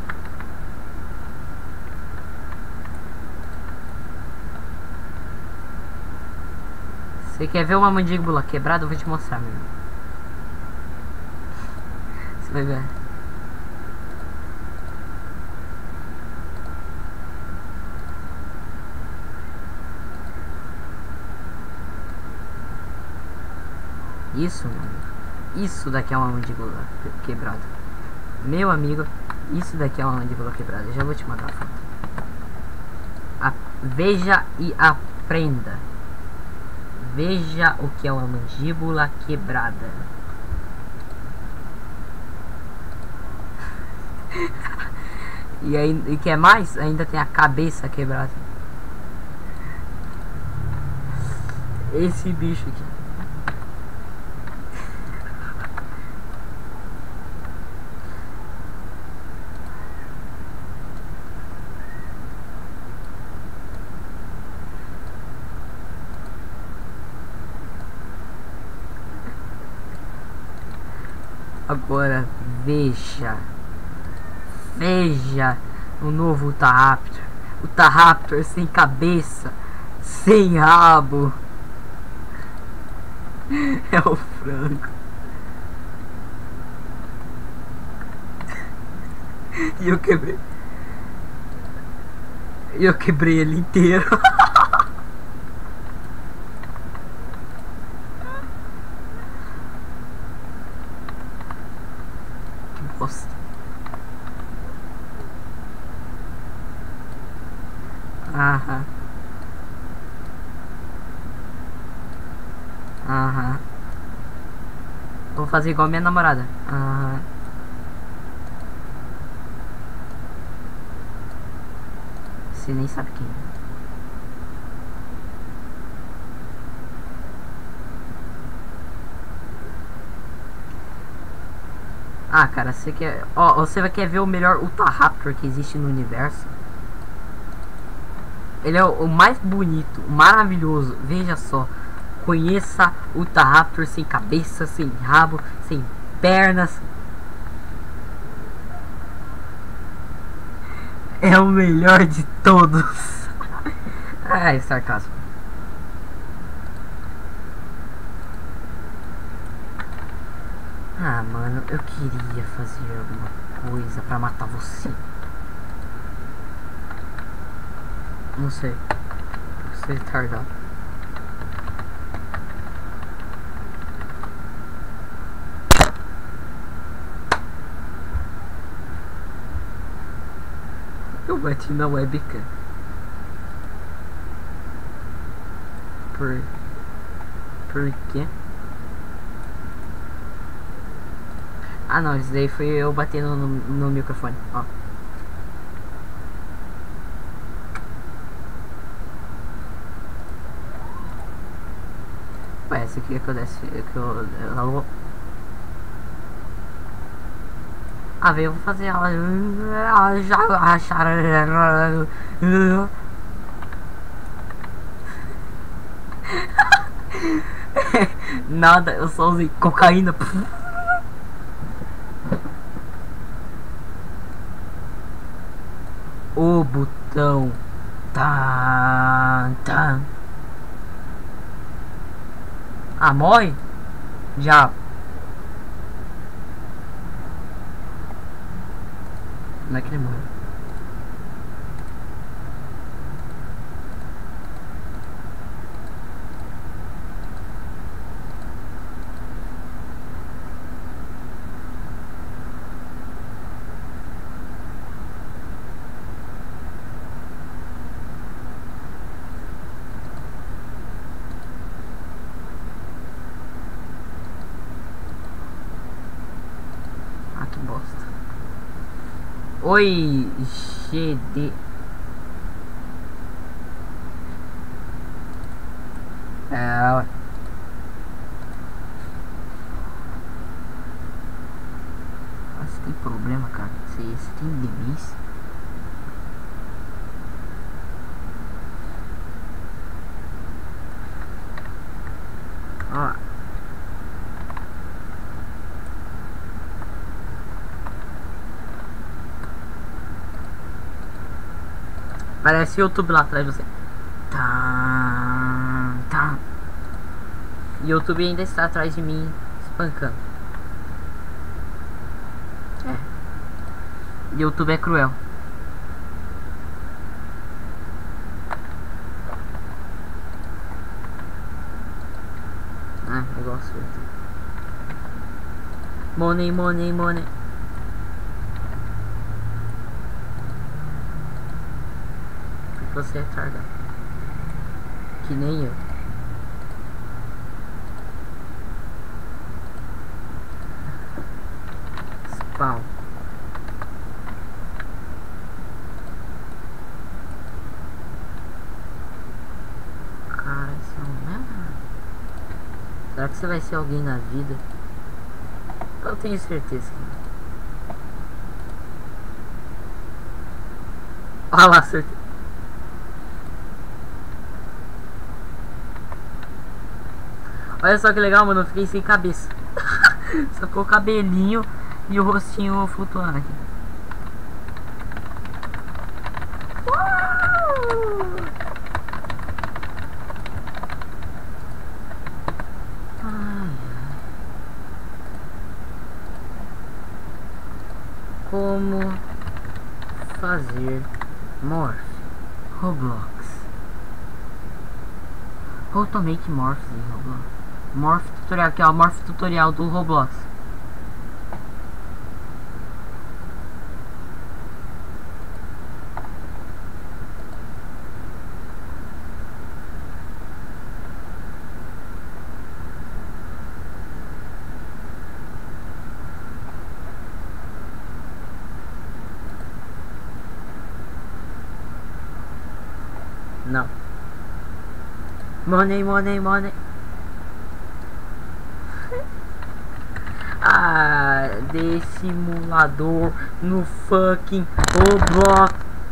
Você quer ver uma mandíbula quebrada? Eu vou te mostrar, meu irmão. Você vai ver. Isso, meu amigo. Isso daqui é uma mandíbula quebrada. Meu amigo, isso daqui é uma mandíbula quebrada. Já vou te mandar a foto. A... Veja e aprenda. Veja o que é uma mandíbula quebrada. E aí, e quer mais? Ainda tem a cabeça quebrada. Esse bicho aqui. Agora veja, veja o novo Ultra Raptor, Ultra Raptor sem cabeça, sem rabo. É o frango. E eu quebrei. E eu quebrei ele inteiro. Que bosta. Aham. Aham. Vou fazer igual minha namorada. Aham. Você nem sabe quem é. Ah, cara, você quer... Ó, você vai querer ver o melhor Ultra Raptor que existe no universo? Ele é o, o mais bonito, maravilhoso. Veja só. Conheça o Ultra Raptor sem cabeça, sem rabo, sem pernas. É o melhor de todos. Ai, sarcasmo. Ah, mano, eu queria fazer alguma coisa pra matar você. Não sei. Você é retardado. Eu bati na webcam. Por... Por quê? Ah não, isso daí foi eu batendo no, no microfone, ó. Ué, essa aqui é que eu desce, que eu... eu ah, velho, eu vou fazer ela... Nada, eu só usei cocaína. O botão. Tá, tá. Ah, morre? Já. Não é que ele morre. Ah, que bosta. Oi, G D. É. Você tem problema, cara? Você, você tem demência? Ó. Parece o YouTube lá atrás de você. Tá, tá. E o YouTube ainda está atrás de mim, espancando. É. E o YouTube é cruel. Ah, eu gosto do YouTube. Money, money, money. Porque você é retardado. Que nem eu. Spawn. Cara, isso não é nada. Será que você vai ser alguém na vida? Eu tenho certeza que não. Olha lá, certeza. Olha só que legal, mano. Eu fiquei sem cabeça. Só ficou o cabelinho e o rostinho flutuando aqui. Uau! como fazer morph Roblox. How to make morph em Roblox. Morph tutorial, aqui ó, morph tutorial do Roblox. Não. Money, money, money. Ah, de simulador no fucking Roblox.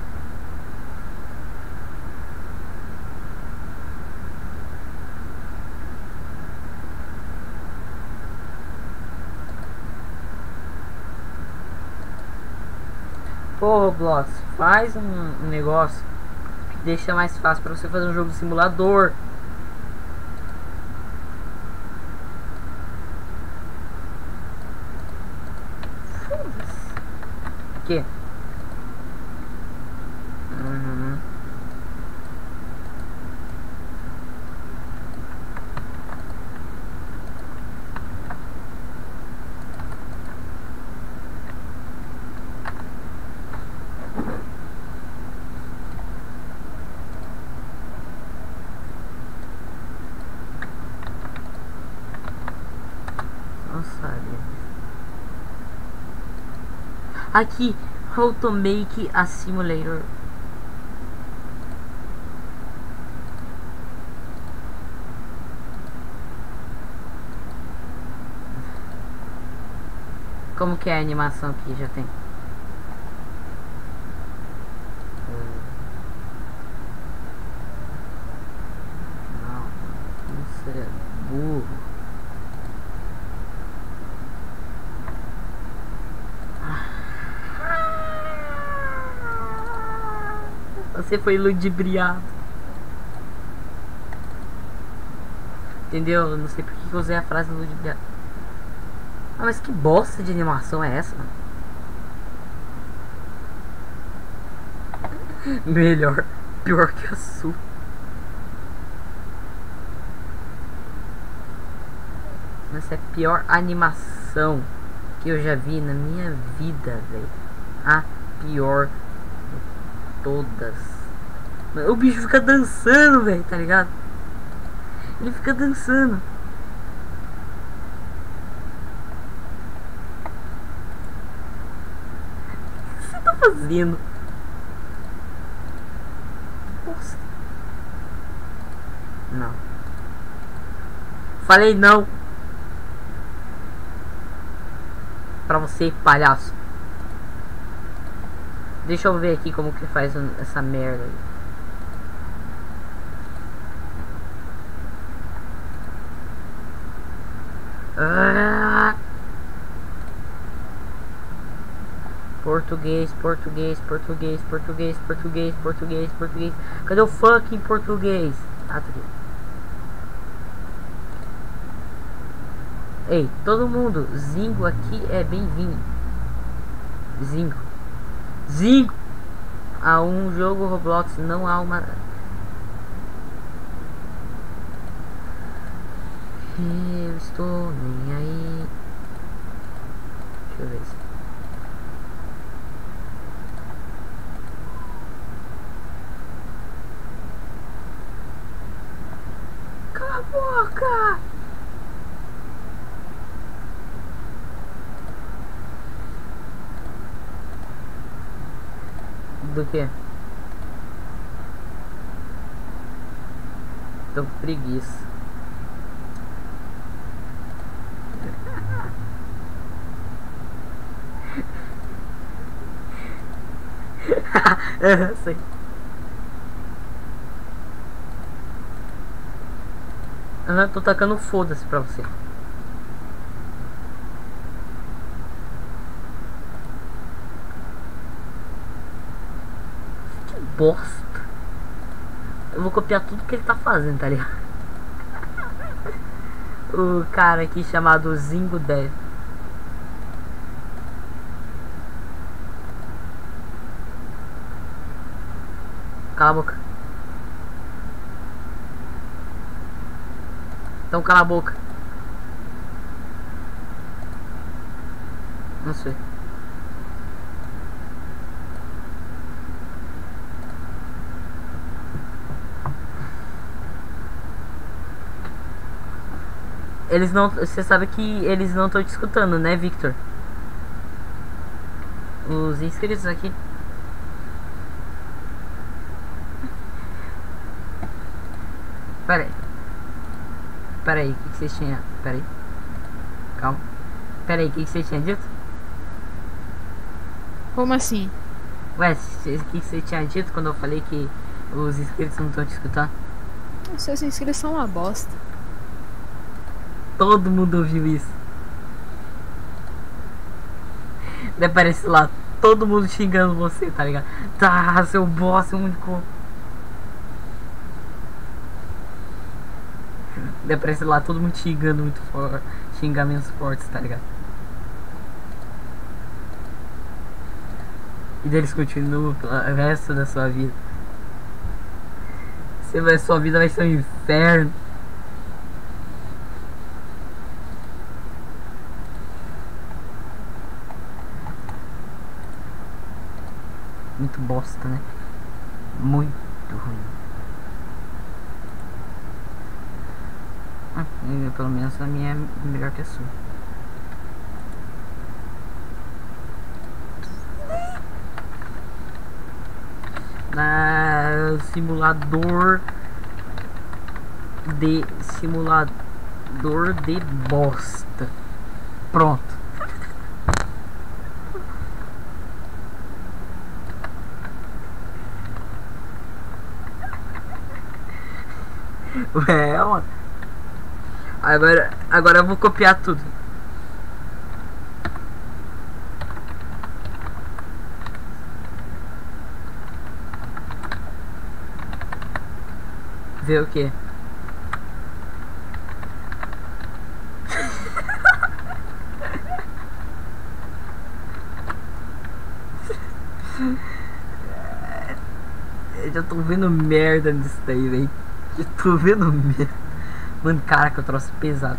Pô, Roblox, faz um, um negócio que deixa mais fácil pra você fazer um jogo de simulador. Que? Uhum. Não sabe. Aqui, how to make a simulator. Como que é a animação aqui? Já tem. Não, isso é burro. Você foi ludibriado. Entendeu? Não sei por que eu usei a frase ludibriado. Ah, mas que bosta de animação é essa, mano? Melhor. Pior que a sua. Essa é a pior animação que eu já vi na minha vida, velho. A pior de todas. O bicho fica dançando, velho, tá ligado? Ele fica dançando. O que você tá fazendo? Nossa. Não. Falei não. Pra você, palhaço. Deixa eu ver aqui como que faz essa merda aí. Ah! Português, português, português, português, português, português, português. Cadê o fucking português? Ah, tá aqui. Ei, todo mundo, Zingo aqui é bem-vindo. Zingo. Zingo! A um jogo Roblox não há uma... Eu estou nem aí. Deixa eu ver isso. Cala a boca! Do que? Tô com preguiça. Eu sei. Eu tô tacando foda-se pra você. Que bosta. Eu vou copiar tudo que ele tá fazendo, tá ligado? O cara aqui chamado Zingo Dev. Cala a boca. Então cala a boca. Não sei. Eles não... Você sabe que eles não estão te escutando, né, Victor? Os inscritos aqui. Pera aí. Pera aí, o que, que vocês tinham... Pera aí. Calma. Pera aí, o que, que vocês tinham dito? Como assim? Ué, o que, que você tinha dito quando eu falei que os inscritos não estão te escutando? Seus inscritos são uma bosta. Todo mundo ouviu isso. Daí aparece lá, todo mundo xingando você, tá ligado? Tá, seu boss, seu único... Daí aparece lá, todo mundo xingando muito forte, xingamentos fortes, tá ligado? E daí eles continuam o resto da sua vida. Você vai, sua vida vai ser um inferno. Muito bosta, né? Muito ruim. Ah, eu, pelo menos a minha é melhor que a sua. Na simulador de simulador de bosta. Pronto. Ué, mano. Agora, agora eu vou copiar tudo. Ver o que? Eu já tô vendo merda nisso daí, velho. Já tô vendo merda. Mano, caraca, eu trouxe pesado.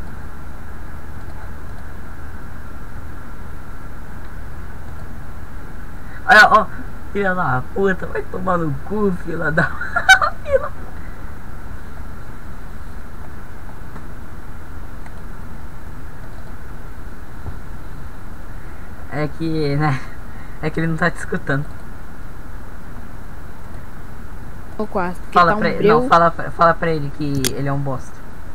Olha, ó, filha da puta, vai tomar no cu, filha da filha. É que, né? É que ele não tá te escutando. O quarto. Fala tá um pra ele, breu. não, fala, fala pra ele que ele é um bosta.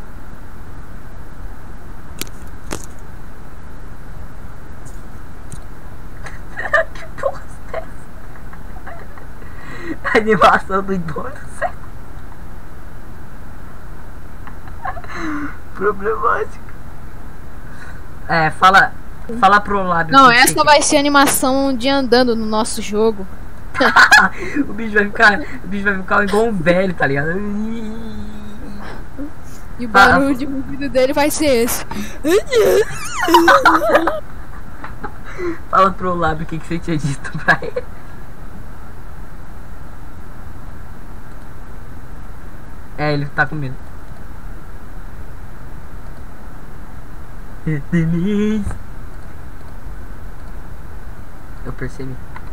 Que bosta é essa? A animação do idoso. Problemático. É, fala, fala pro lábio. Não, que essa que- vai ser a animação de andando no nosso jogo. O bicho vai ficar, o bicho vai ficar igual um velho, tá ligado? E o barulho de ouvido dele vai ser esse. Fala pro lábio o que, que você tinha dito pra ele. É, ele tá com medo. Denise. Eu percebi.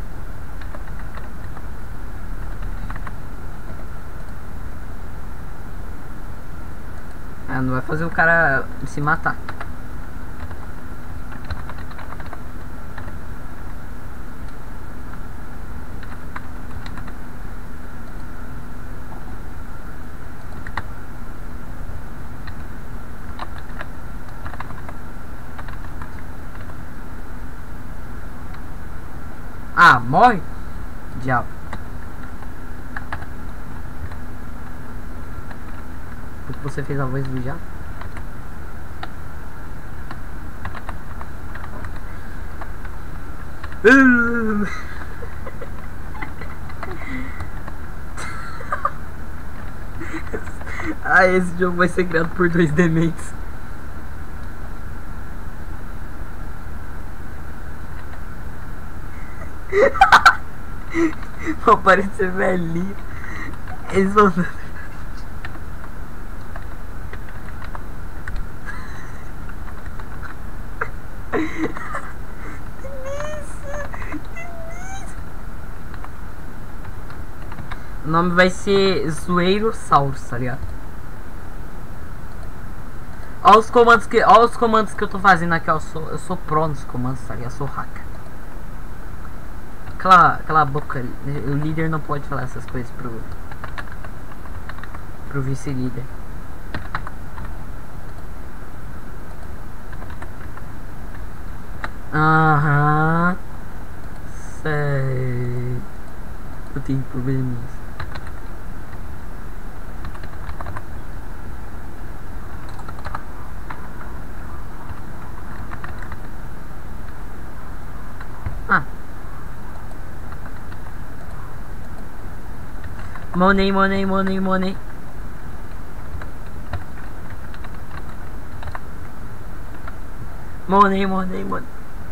Ah, não vai fazer o cara se matar. Ah, morre? Diabo. Porque você fez a voz do diabo? Ah, esse jogo vai ser criado por dois dementes. Vou parecer velhinho. Eles vão... O nome vai ser Zoeirossaurus, tá ligado? Olha os comandos que, olha os comandos que eu tô fazendo aqui, ó. Eu sou, eu sou pro nos comandos, tá ligado? Eu sou hacker. Aquela, aquela boca, o líder não pode falar essas coisas pro, pro vice-líder. Aham. Sei. Eu tenho problemas. Ah. Money, money, money, money. Money, money, money.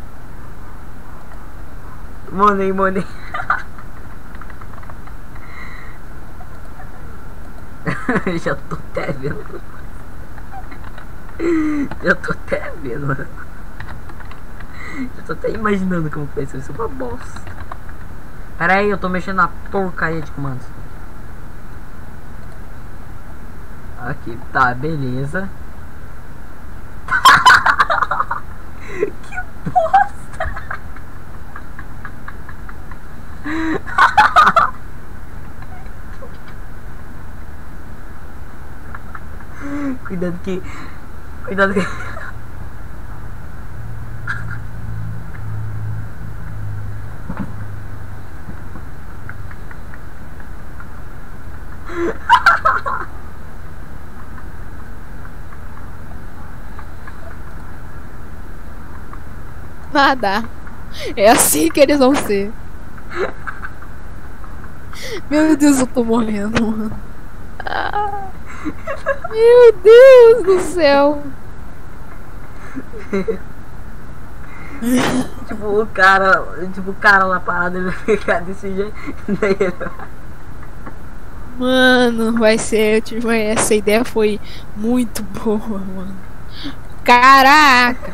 Money, money. Já tô até vendo. Já tô até vendo, mano. Já tô até imaginando como vai ser isso, uma bosta. Pera aí, eu tô mexendo na porcaria de comandos. Aqui, tá, beleza. Que bosta! Cuidado que... Cuidado que... Nada. É assim que eles vão ser. Meu Deus, eu tô morrendo, mano. Ah, meu Deus do céu. Tipo, o cara... Tipo, o cara lá parado, ele vai ficar desse jeito. Daí ele vai... Mano, vai ser... Tipo, essa ideia foi muito boa, mano. Caraca.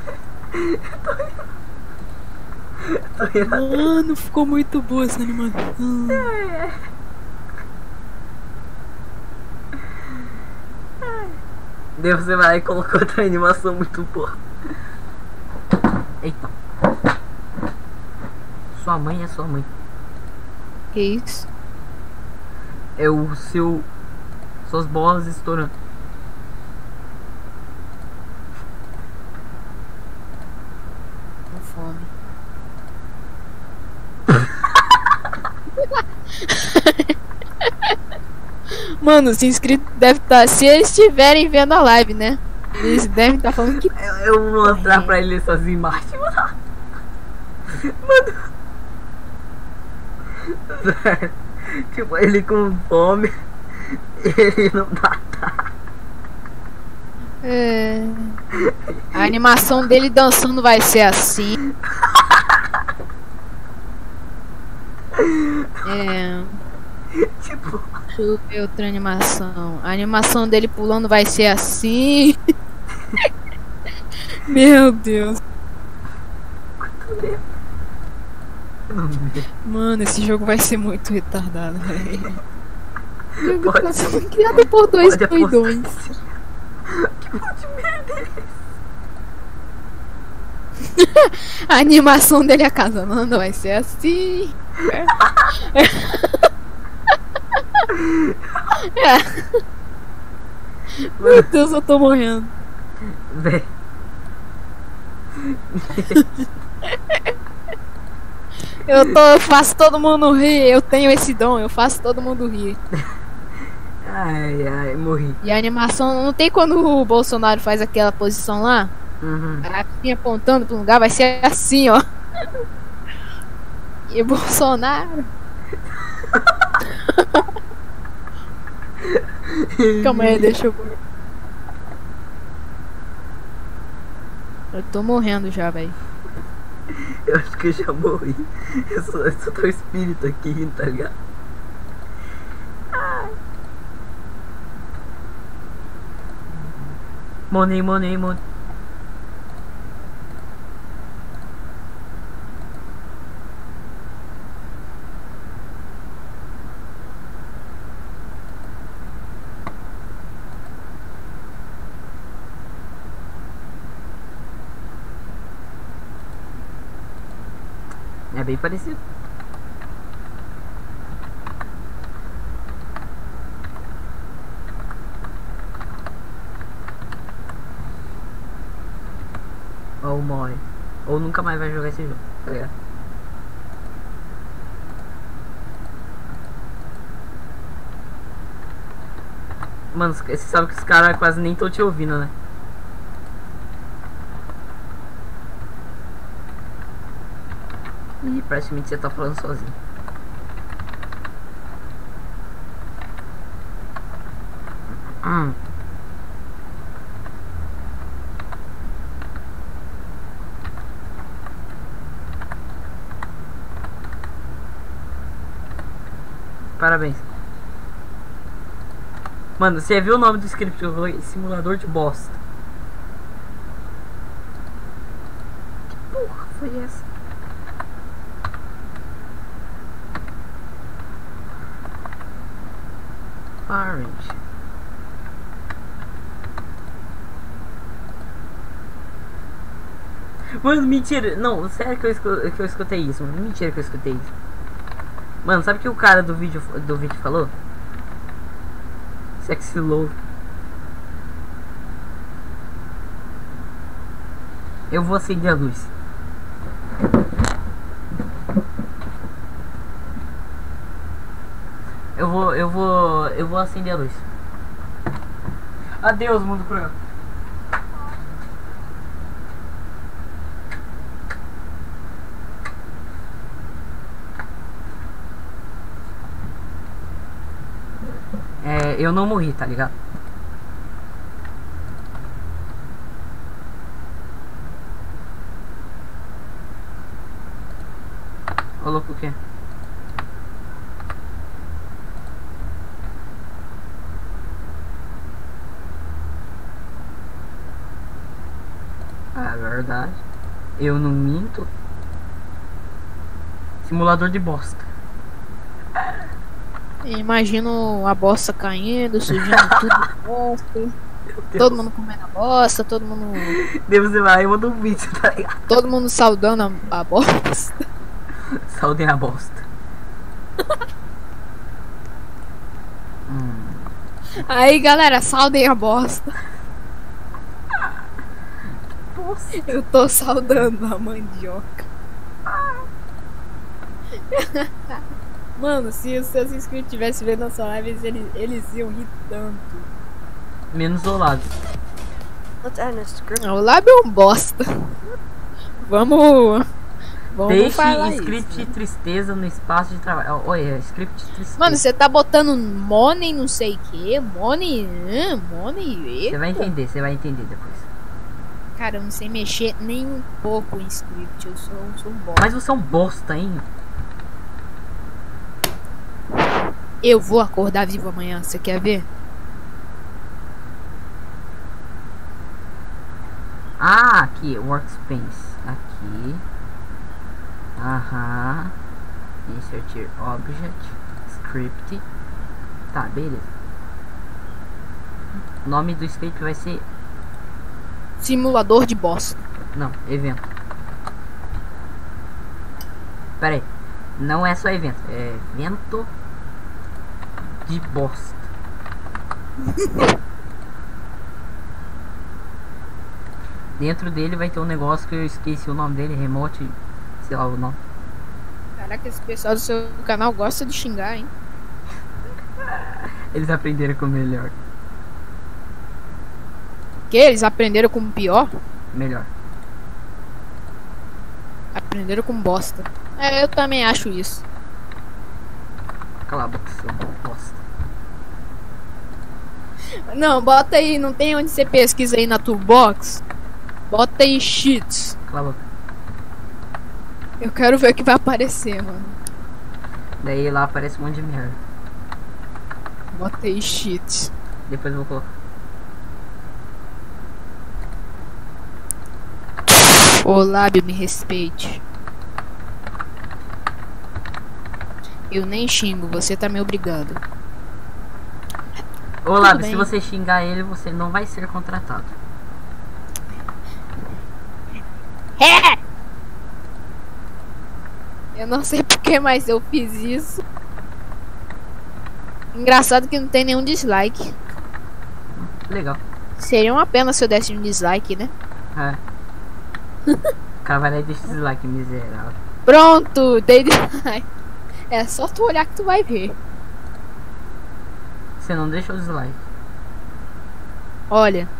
Mano, ficou muito boa essa animação. Daí você vai e coloca outra animação muito boa. Eita. Sua mãe é sua mãe. Que isso? É o seu... Suas bolas estourando. Com fome. Mano, os inscritos devem estar... Se eles estiverem vendo a live, né? Eles devem estar falando que... Eu, eu vou mostrar pra ele essas imagens. Mano. Tipo, ele com fome. Ele não tá. É... A animação dele dançando vai ser assim. É... Tipo... Deixa eu ver outra animação. A animação dele pulando vai ser assim. Meu Deus. Mano, esse jogo vai ser muito retardado, velho. Criado por dois doidões. Que monte de merda é esse? A animação dele acasalando vai ser assim. É. Meu Deus, eu tô morrendo. Véi. Eu, tô, eu faço todo mundo rir. Eu tenho esse dom, eu faço todo mundo rir. Ai, ai, morri. E a animação, não tem quando o Bolsonaro faz aquela posição lá? Uhum. A ratinha apontando pro lugar, vai ser assim, ó. E o Bolsonaro. Calma aí, deixa eu. Eu tô morrendo já, velho. Eu acho que eu já morri. Eu só, eu só tô espírito aqui, tá ligado? Ai. Money, money, money. É bem parecido. Ou morre. Ou nunca mais vai jogar esse jogo, tá ligado? Mano, você sabe que os caras quase nem estão te ouvindo, né? Ih, praticamente você tá falando sozinho. Hum. Parabéns. Mano, você viu o nome do script que eu falei? Simulador de bosta. Que porra foi essa? Orange. Mano, mentira. Não, sério que eu, escu que eu escutei isso, mano. Mentira que eu escutei isso. Mano, sabe o que o cara do vídeo, do vídeo falou? Sexy love. Eu vou acender a luz. Eu vou, eu vou, eu vou acender a luz. Adeus, mundo cruel. É, eu não morri, tá ligado? Ô louco, o quê? Ah, é verdade. Eu não minto. Simulador de bosta. Imagino a bosta caindo, sujando tudo de bosta. Todo mundo comendo a bosta, todo mundo. Deus, você vai, eu mando um vídeo, tá ligado? Todo mundo saudando a, a bosta. Saudem a bosta. hum. Aí galera, saudem a bosta. Bosta. Eu tô saudando a mandioca. Mano, se os seus inscritos tivessem vendo a sua live, eles, eles iam rir tanto. Menos o lado. O lábio é um bosta. Vamos. Vamos Deixe falar script isso, né? Tristeza no espaço de trabalho. Olha, script tristeza. Mano, você tá botando money não sei o que. Money. Hum, money. Você vai eita. entender, você vai entender depois. Cara, eu não sei mexer nem um pouco em script. Eu sou, eu sou um bosta. Mas você é um bosta, hein? Eu vou acordar vivo amanhã, você quer ver? Ah, aqui, workspace. Aqui. Aham. Insert object. Script. Tá, beleza. O nome do script vai ser... Simulador de bosta. Não, evento. Pera aí. Não é só evento. É evento de bosta. Dentro dele vai ter um negócio que eu esqueci o nome dele. Remote. Sei lá o nome. Caraca, esse pessoal do seu canal gosta de xingar, hein? Eles aprenderam com o melhor. Que? Eles aprenderam com o pior? Melhor. Aprenderam com bosta. É, eu também acho isso. Cala a boca, seu bosta. Não, bota aí, não tem onde você pesquisa aí na toolbox? Bota aí cheats. Cala a boca. Eu quero ver o que vai aparecer, mano. Daí lá aparece um monte de merda. Bota aí cheats. Depois eu vou colocar. Ô lábio, me respeite. Eu nem xingo, você tá me obrigando. Ô Lábio, se você xingar ele, você não vai ser contratado. É! Eu não sei porque, mas eu fiz isso. Engraçado que não tem nenhum dislike. Legal. Seria uma pena se eu desse um dislike, né? É. O cara vai dar dislike, miserável. Pronto, dei dislike. É só tu olhar que tu vai ver. Você não deixa o dislike. Olha.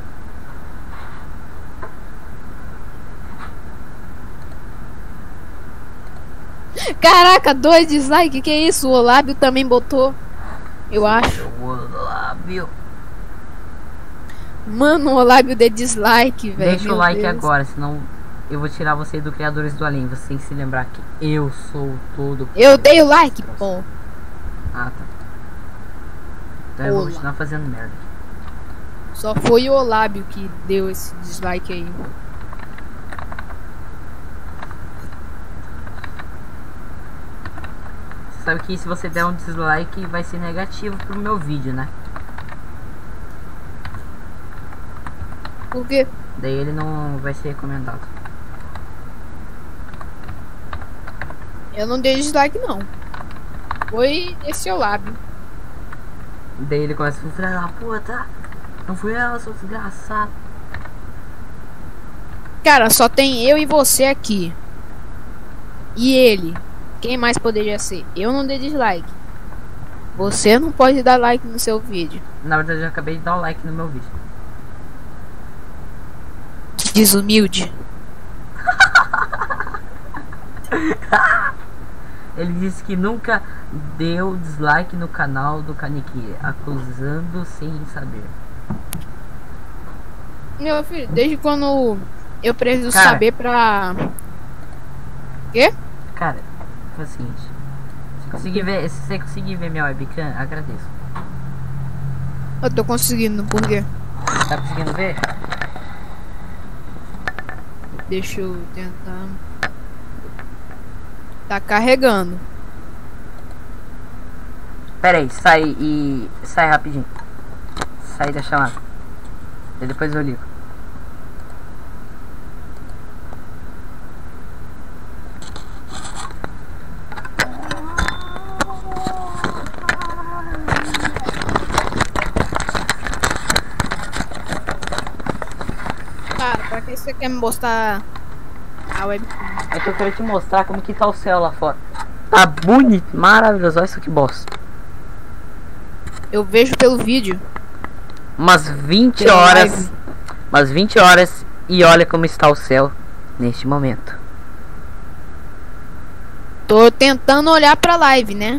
Caraca, dois dislikes, que é isso? O Lábio também botou. Eu acho. O Lábio. Mano, o Lábio deu dislike, velho. Deixa o like Deus. Agora, senão eu vou tirar você do Criadores do Além. Você tem que se lembrar que eu sou todo. Eu dei o like, pô. Ah, tá. Então eu vou continuar fazendo merda. Só foi o Lábio que deu esse dislike aí. Você sabe que se você der um dislike vai ser negativo pro meu vídeo, né? Por quê? Daí ele não vai ser recomendado. Eu não dei dislike não. Foi esse o Lábio. Daí ele começa a falar, filha da puta, não fui eu, sou desgraçado. Cara, só tem eu e você aqui. E ele. Quem mais poderia ser? Eu não dei dislike. Você não pode dar like no seu vídeo. Na verdade eu acabei de dar o like no meu vídeo. Que desumilde. Ele disse que nunca deu dislike no canal do Kaneki, acusando sem saber. Meu filho, desde quando eu preciso Cara, saber pra... Quê? Cara, é o seguinte. Se conseguir ver, se você conseguir ver minha webcam, agradeço. Eu tô conseguindo, por quê? Tá conseguindo ver? Deixa eu tentar... Tá carregando. Pera aí, sai e... Sai rapidinho. Sai da chamada. E depois eu ligo. Cara, pra que você quer me mostrar a webcam? É que eu quero te mostrar como que tá o céu lá fora. Tá bonito, maravilhoso, olha isso que bosta. Eu vejo pelo vídeo. Umas vinte Pela horas. live. Umas vinte horas e olha como está o céu neste momento. Tô tentando olhar pra live, né?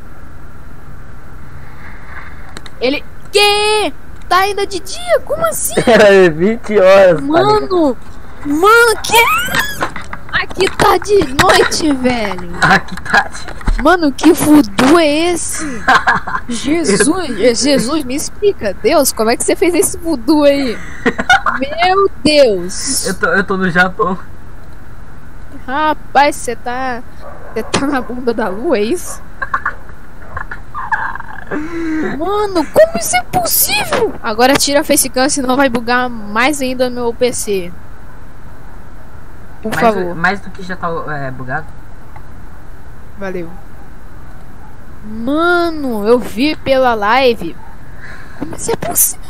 Ele... Que? Tá ainda de dia? Como assim? vinte horas. Mano! Mano, que... Aqui tá de noite, velho. Aqui tá de... Mano, que voodoo é esse? Jesus, Jesus, me explica. Deus, como é que você fez esse voodoo aí? Meu Deus. Eu tô, eu tô no Japão. Rapaz, você tá... Você tá na bunda da lua, é isso? Mano, como isso é possível? Agora tira a facecam, senão vai bugar mais ainda no meu P C. Por mais, favor. Mais do que já tá é, bugado. Valeu. Mano, eu vi pela live. Como isso é possível?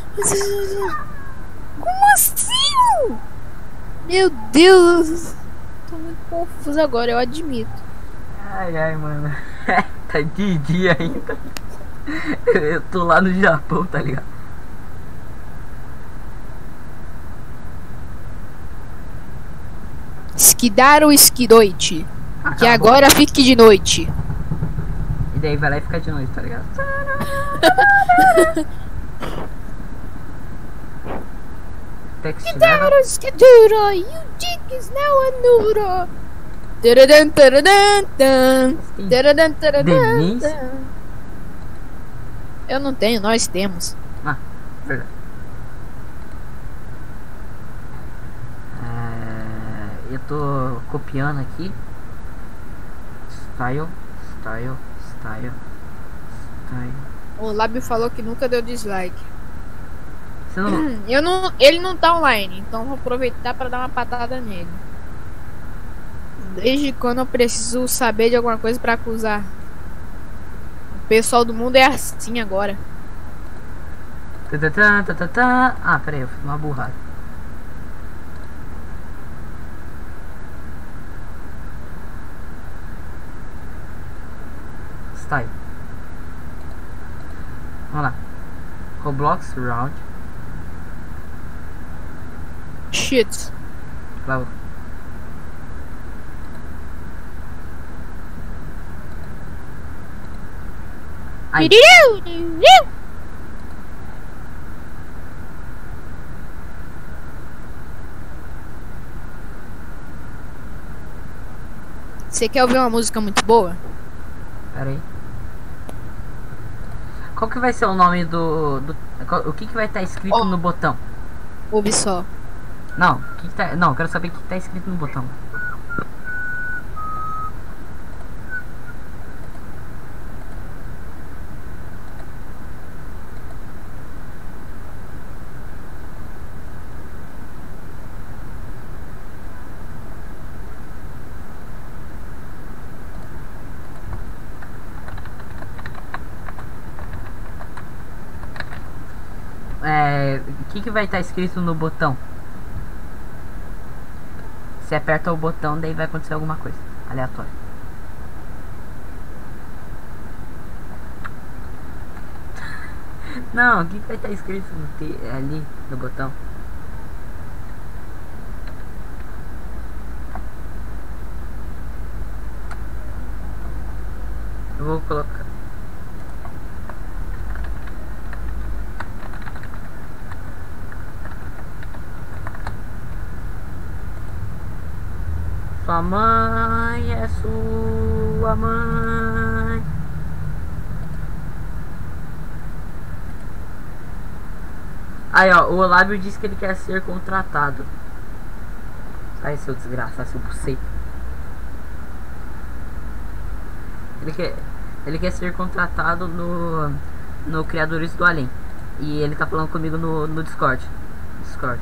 Como assim? Meu Deus. Tô muito confuso agora, eu admito. Ai, ai, mano. Tá de dia ainda. Eu tô lá no Japão, tá ligado? Esquidar ou esquidoite? Acabou. Que agora fique de noite. E daí vai lá e fica de noite, tá ligado? Esquidar ou esquidura, you dig is now a nura. Taradan, taradan, tan. Taradan, taradan, Denise? tan. Eu não tenho, nós temos. Ah, verdade. É... tô copiando aqui. Style, style, style, style. O Lábio falou que nunca deu dislike. Você não... Eu não, ele não tá online, então vou aproveitar pra dar uma patada nele. Desde quando eu preciso saber de alguma coisa pra acusar? O pessoal do mundo é assim agora. Tatatã, tatatã. Ah, peraí, eu fiz uma burrada. Style. Vamos lá. Roblox Round. Shit. Lá. Aí. Piriu, piriu. Você quer ouvir uma música muito boa? Pera aí. Qual que vai ser o nome do... do qual- o que que vai estar escrito Ó. no botão? Ouve só. Não, o que que tá... Não, eu quero saber o que que tá escrito no botão. É... O que que vai estar escrito no botão? Você aperta o botão, daí vai acontecer alguma coisa aleatória. Não, o que que vai estar escrito no te... ali no botão? Eu vou colocar... Sua mãe é sua mãe. Aí, ó, o Olábio disse que ele quer ser contratado. Sai, seu desgraçado, seu buceta. Ele quer, ele quer ser contratado no, no Criadores do Além. E ele tá falando comigo no, no Discord. Discord.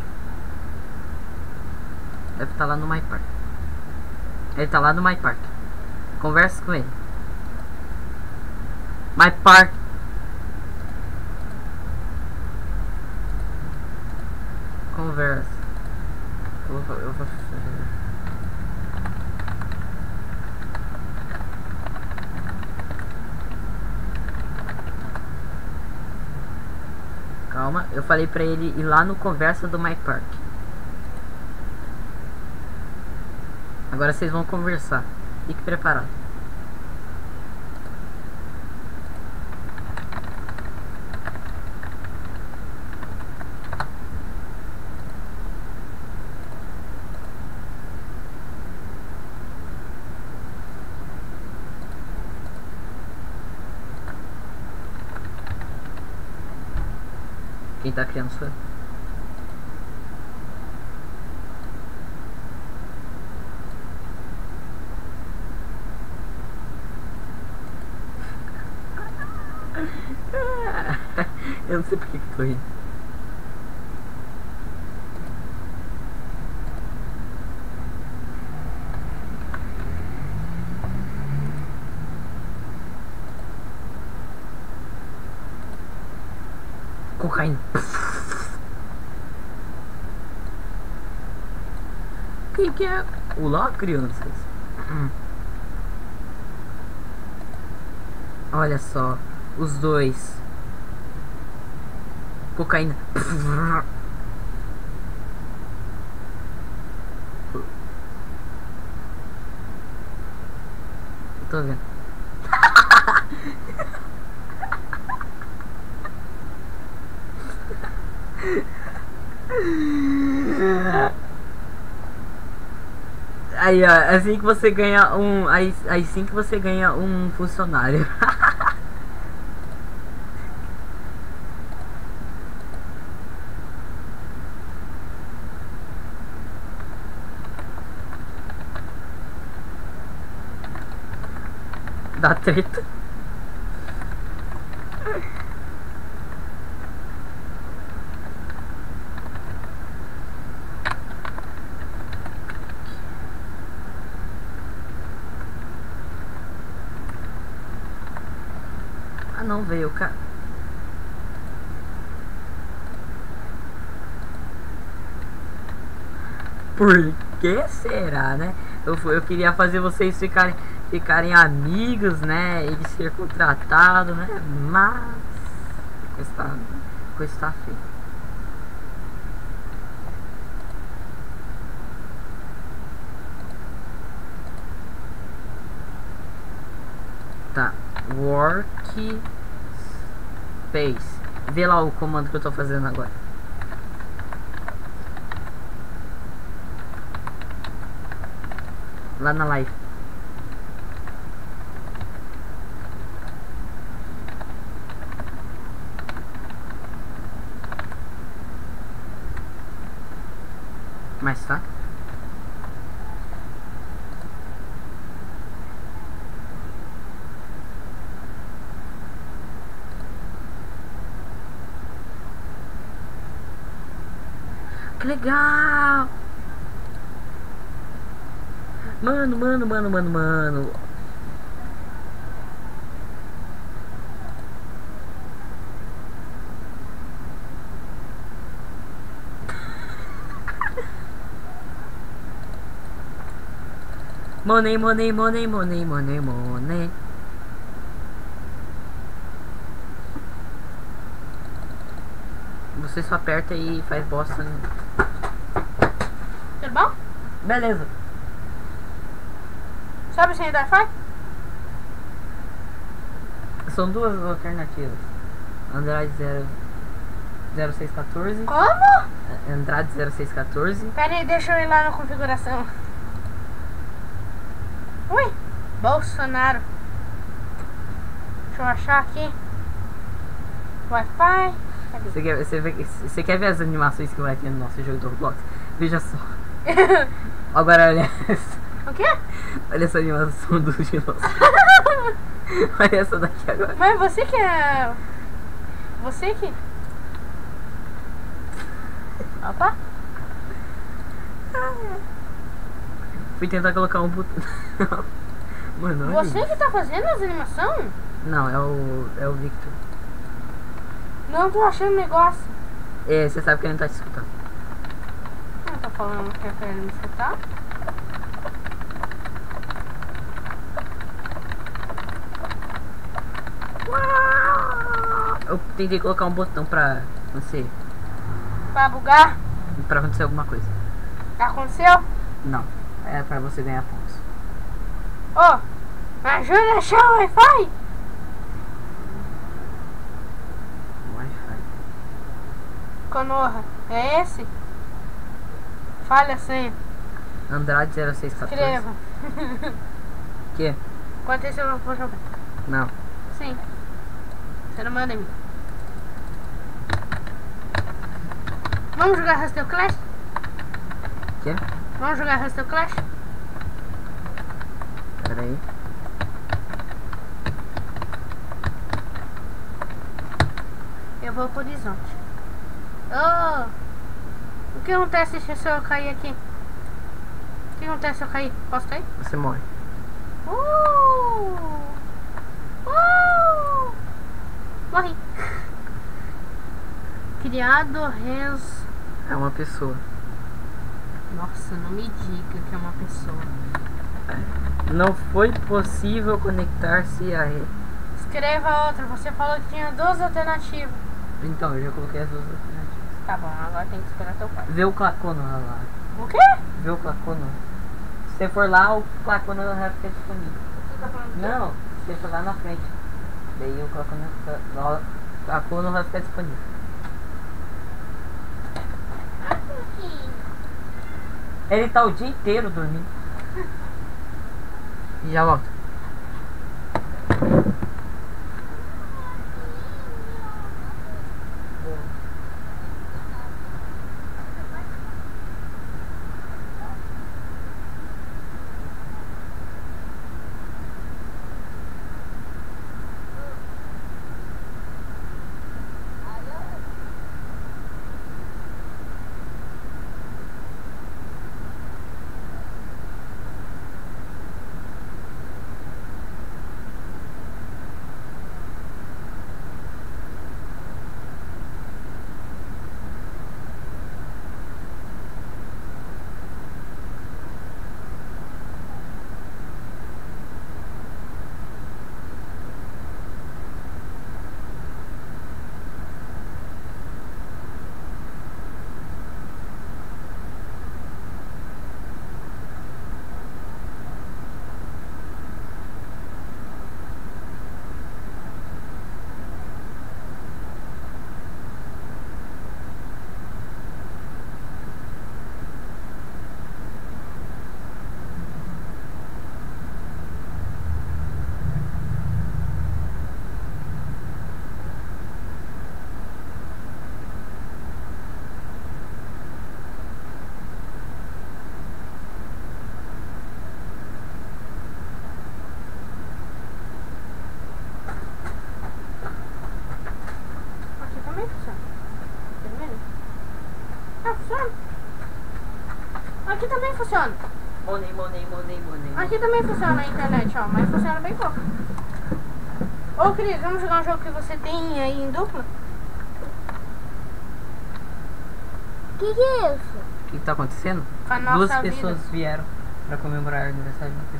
Deve estar lá no My Park. Ele tá lá no My Park. Conversa com ele. My Park. Conversa. Eu vou, eu vou... Calma, eu falei pra ele ir lá no Conversa do My Park. Agora vocês vão conversar. Fique preparado. Quem tá criando sou eu. Eu não sei por que que tô rindo. Cocaína. Quem que é? Olá, crianças. Hum. Olha só, os dois. Cocaína. Tô vendo. Aí, ó, assim que você ganha um. Aí, aí sim que você ganha um funcionário. Da treta. Ah não, veio o cara. Por que será, né? Eu, eu queria fazer vocês ficarem, ficarem amigos, né? Ele ser contratado, né? Mas coisa tá, coisa tá feia. Tá, work space. Vê lá o comando que eu tô fazendo agora. Lá na live. Mas tá. Que legal! Mano, mano, mano, mano, mano. Money, money, money, money, money, money. Você só aperta e faz bosta. Tudo bom? Beleza. Sabe sem Wi-Fi? São duas alternativas. Andrade zero seis um quatro. Como? Andrade zero seis um quatro. Pera aí, deixa eu ir lá na configuração. Ui, Bolsonaro. Deixa eu achar aqui. Wi-Fi. Cadê? Você quer, você, vê- você quer ver as animações que vai ter no nosso jogo do Roblox? Veja só. Agora olha essa. O quê? Olha essa animação do dinossauro. Olha essa daqui agora. Mas você que é... Você que... Opa. Fui tentar colocar um botão. Mano, olha Você isso. que tá fazendo as animações? Não, é o. É o Victor. Não tô achando negócio. É, você sabe que ele não tá te escutando. Não tô falando que é pra ele me escutar. Eu tentei colocar um botão pra. Não sei. Pra bugar? Pra acontecer alguma coisa. Aconteceu? Não. É pra você ganhar pontos. Ô, me ajuda a achar o Wi-Fi? Wi-Fi. Konoha, é esse? Falha a senha. Andrade zero seis um quatro. Escreva. Que? Enquanto isso eu não vou jogar. Não. Sim. Você não manda em mim. Vamos jogar Hustle Clash? Que? Vamos jogar Hustle Clash? Pera aí. Eu vou pro horizonte. Oh! O que acontece se eu cair aqui? O que acontece se eu cair? Posso cair? Você morre. Uh! Uh! Morri. Criado res... É uma pessoa. Nossa, não me diga que é uma pessoa. Não foi possível conectar-se a rede. Escreva outra. Você falou que tinha duas alternativas. Então, eu já coloquei as duas alternativas. Tá bom, agora tem que esperar teu pai. Vê o Clacono lá. O quê? Vê o Clacono. Se você for lá, o Clacono vai ficar disponível. Você tá falando o quê? Não, se você for lá na frente. Daí o Clacono, o Clacono vai ficar disponível. Ele tá o dia inteiro dormindo. E já volto. funciona. Money, money, money, money. Aqui também funciona a internet, ó, mas funciona bem pouco. Ô, Cris, vamos jogar um jogo que você tem aí em dupla? Que que é isso? O que, que tá acontecendo? Com a nossa Duas vida. pessoas vieram pra comemorar o aniversário de uma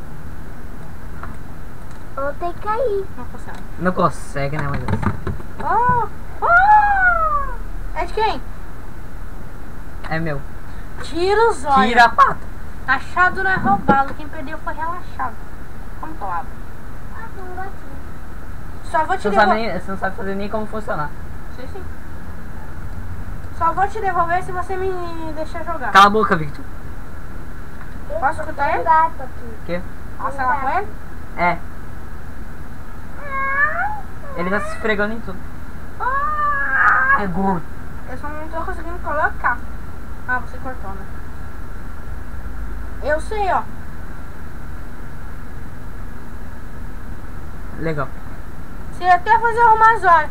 pessoa. Eu tenho que cair. Não funciona. Não consegue, né, mas Oh! Oh! É de quem? é meu. Tira os olhos. Tira a pata. Achado não é roubado. Quem perdeu foi relaxado. Como que eu abro? Ah, tem um gatinho. Só vou te Você não, sabe devolver. nem, você não sabe fazer nem como funcionar. Sei sim. Só vou te devolver se você me deixar jogar. Cala a boca, Victor. Posso escutar Tem um ele? gato aqui. O quê? Posso falar com ele? É. Ele tá se esfregando em tudo. É gordo. Eu só não tô conseguindo colocar. Ah, você cortou, né? Eu sei, ó. Legal. Você até fazer umas horas.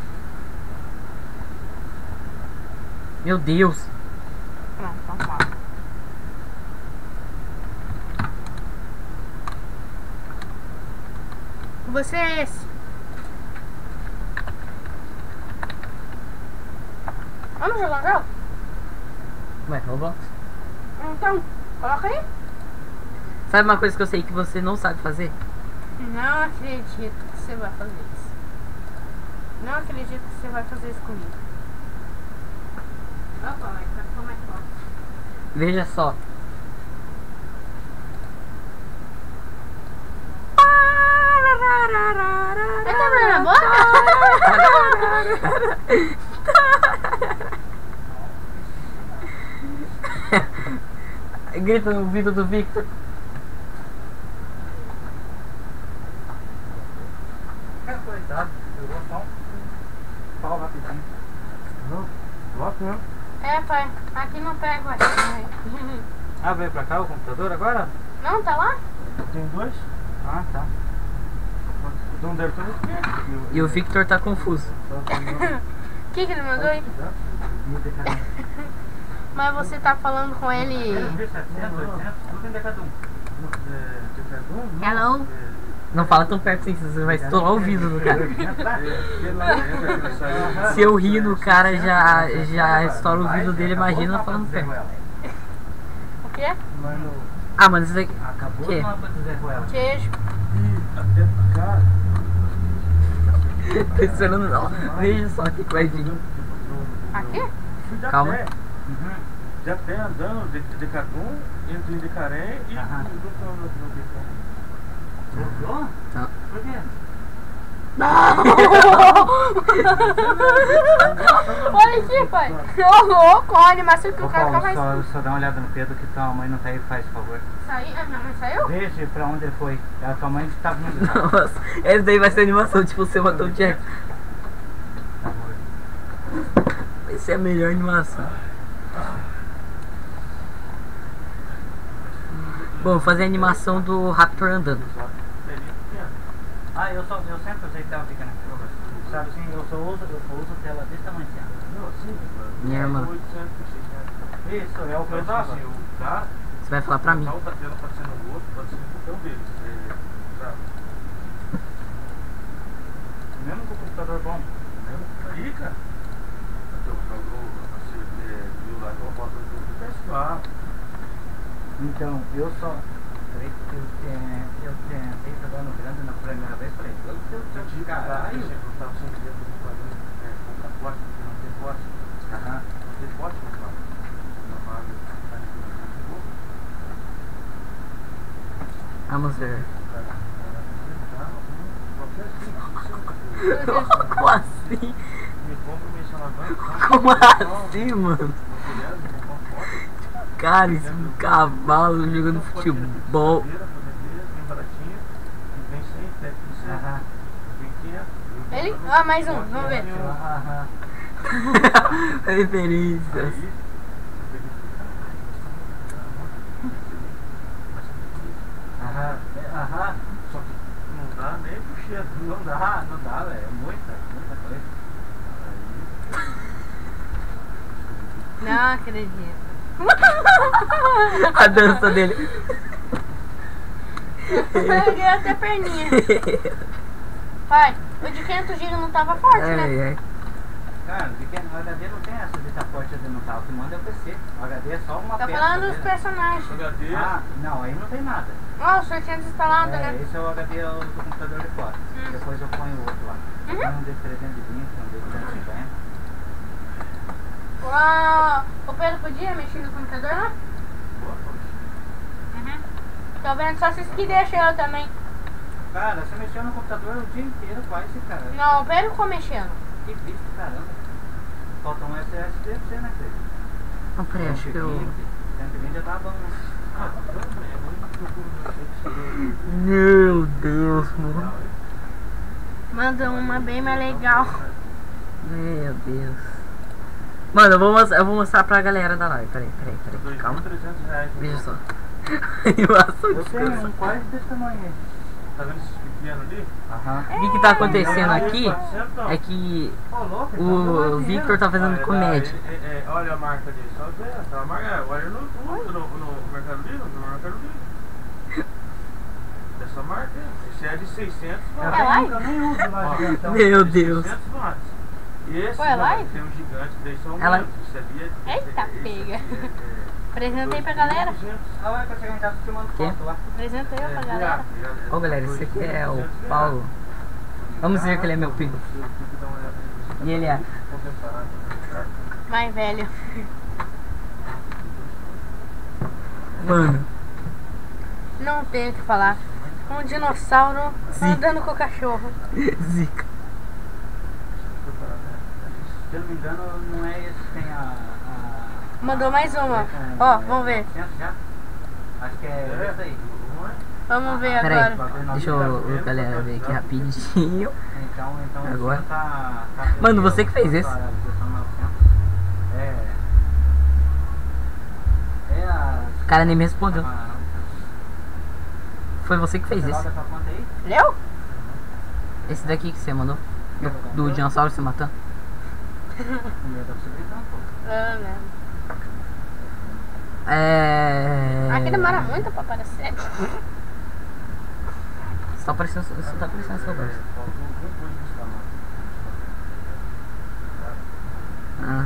Meu Deus. Pronto, vamos lá. Você é esse. Vamos jogar um jogo? Ué, Roblox. Então, coloca aí. Sabe uma coisa que eu sei que você não sabe fazer? Não acredito que você vai fazer isso. Não acredito que você vai fazer isso comigo. Opa, mas tá ficando mais forte. Veja só. Ele tá abrindo a boca? Grita no ouvido do Victor. Coitado, eu vou só um pau rapidinho. Não, gosto mesmo. É, pai. Aqui não pega, ué. Ah, veio pra cá o computador agora? Não, tá lá? Tem dois? Ah, tá. Então deve ter muito tempo. E o Victor tá confuso. O que, que ele mandou aí? Mas você tá falando com ele. setecentos, oitocentos, tudo em Decadum. Hello? Não fala tão perto assim, você vai estourar o ouvido do cara. Se eu rir no cara, já, já estoura o ouvido dele, imagina falando perto. O quê? Ah, mano, isso aqui. Acabou Que? de falar pra dizer com ela. Queijo. Cara, Tô esperando não. Veja só o que que vai vir. Aqui? fui de Calma. pé. Uhum. De pé andando de, de Cadum, entre Decaré e Aham. no no no Bloqueou? Tá. Por quê? Olha aqui, pai. Ô, louco, olha a animação que o Ô cara Paulo, tá mais. só, só dá uma olhada no Pedro que tua mãe não tá aí, faz favor. Saiu? A minha mãe saiu? Veja pra onde ele foi. A tua mãe tá vindo. Tá? Nossa, essa daí vai ser animação, tipo, você matou o Jack. Vai ser a melhor animação. Bom, vou fazer a animação do Raptor andando. Ah, eu, só, eu sempre usei tela pequena. Sabe assim, eu só uso, eu só uso tela desse tamanho assim. Minha irmã. Isso, é o que eu usava. Você vai falar pra mim. Mesmo com o computador bom. Aí, cara. Então, eu só. Eu, é, eu tentei jogar no grande na primeira vez, falei, meu Deus do céu, caralho. Aham. Vamos ver. Como assim? Como assim, mano? Cara, isso é um cavalo jogando futebol. Aham. Ele? Ah, mais um, vamos ver. Aham. Referências. Aham. Aham. Só que não dá nem pro cheiro. Não dá, não dá, velho. É muita, muita coisa. Não acredito. A dança dele. Peguei até a perninha. Pai, o de quinhentos gigas não tava forte, né? Ai, ai. Cara, o pequeno o H D não tem essa de estar forte ou de não estar. O que manda é o P C. O H D é só uma Tá peça. falando dos dele. personagens. H D. Ah, não, aí não tem nada. Ó, o senhor tinha desinstalado, É, né? esse é o H D do computador de fora. Hum. Depois eu ponho o outro lá. Uhum. Um de trezentos e vinte, um de duzentos e cinquenta. Ah, o Pedro podia mexer no computador lá? Uhum. Tô vendo, só se que deixa eu também. Cara, você mexeu no computador o dia inteiro quase, cara. Não, o Pedro ficou mexendo. Que bicho, caramba. Falta um S S D pra você, né, Pedro? Não, peraí, acho que eu... cento e vinte já tá bom, né? Ah, Meu Deus, mano. Manda uma bem mais legal. Meu Deus. Mano, eu vou, mostrar, eu vou mostrar pra galera da live. Peraí, peraí, peraí. Calma. trezentos reais. Veja só. Animação Eu de tenho coisa. um quase desse tamanho aí. Tá vendo esses pequenos ali? Aham. O que que tá acontecendo aqui é que Ô, louco, então o não vai Victor tá fazendo Olha, comédia. dá- é- é- olha a marca dele, só ver. Tá a marca, olha no, no, no, no Mercado Livre, no Mercado Livre. Dessa marca, esse é de seiscentos Eu, watts. É tenho, live? eu nem uso lá, Ó, então. Meu de Deus. seiscentos watts. E esse Pô, é não, live? tem um gigante, daí são Ela- muitos, sabia? Eita, Esse pega. aqui é- é- Apresenta aí pra galera. Ah, vai, quando chegar em casa, eu te mando Quê? foto lá. Apresenta aí É, pra galera. Ó, galera, esse aqui é o Paulo. Vamos dizer que ele é meu primo. E ele é. Mais velho. Mano, Não tenho o que falar. Um dinossauro Sim. andando com o cachorro. zica. Se eu não me engano, não é esse que tem a... a Mandou mais uma. com- Ó, vamos ver. novecentos já? Acho que é esse aí. Vamos ver Peraí, agora. deixa eu, eu galera ver aqui rapidinho. Então, então Agora. esse tá, tá Mano, você que fez esse? É. É a. O cara nem me respondeu. a- Foi você que fez Você esse. loga essa conta aí? Leu? Esse daqui que você mandou. Do, do dinossauro se matando. O meu dá pra você ver, não, pô. Ah, mesmo. É. Aqui demora muito pra aparecer. Só tá aparecendo, só tá aparecendo seu verso. Ah.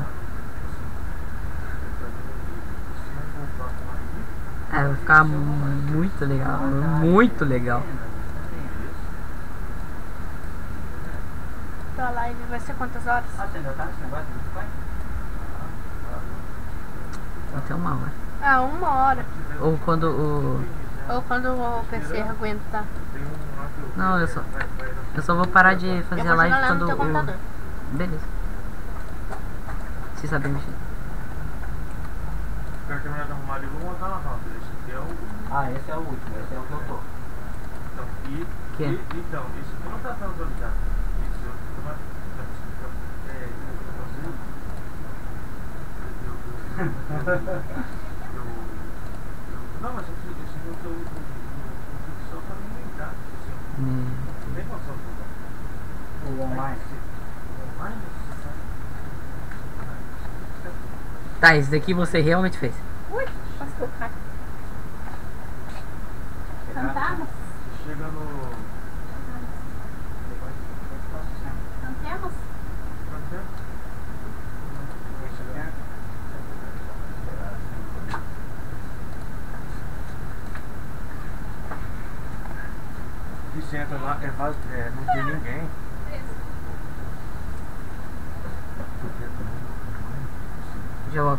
É, vai ficar muito legal. Muito legal. Tua live vai ser quantas horas? Ah, você ainda tá nesse negócio do Bitcoin? Até uma hora. Ah, uma hora. Ou quando o. Ou quando o P C aguentar. Não, eu só. Eu só vou parar de fazer Eu a vou live jogar lá no quando teu computador. o. Beleza. Se saber mexer. Quero terminar de arrumar ali, vou montar na roda. Esse aqui é o. Ah, esse é o último, esse é o que eu tô. Então, e, Que? e, então, esse aqui não tá tão atualizado. Esse outro tá mais. É, eu, eu, eu, eu, não, mas esse esse meu que eu uso só pra me inventar. Assim, Hum. não tem condição de usar. O online. Online? Tá, esse daqui você realmente fez. Ui, posso tocar. Cantamos? Chega no. Cantemos? Quanto tempo? E você entra lá, é, vaz- é, não tem ninguém. Já volto.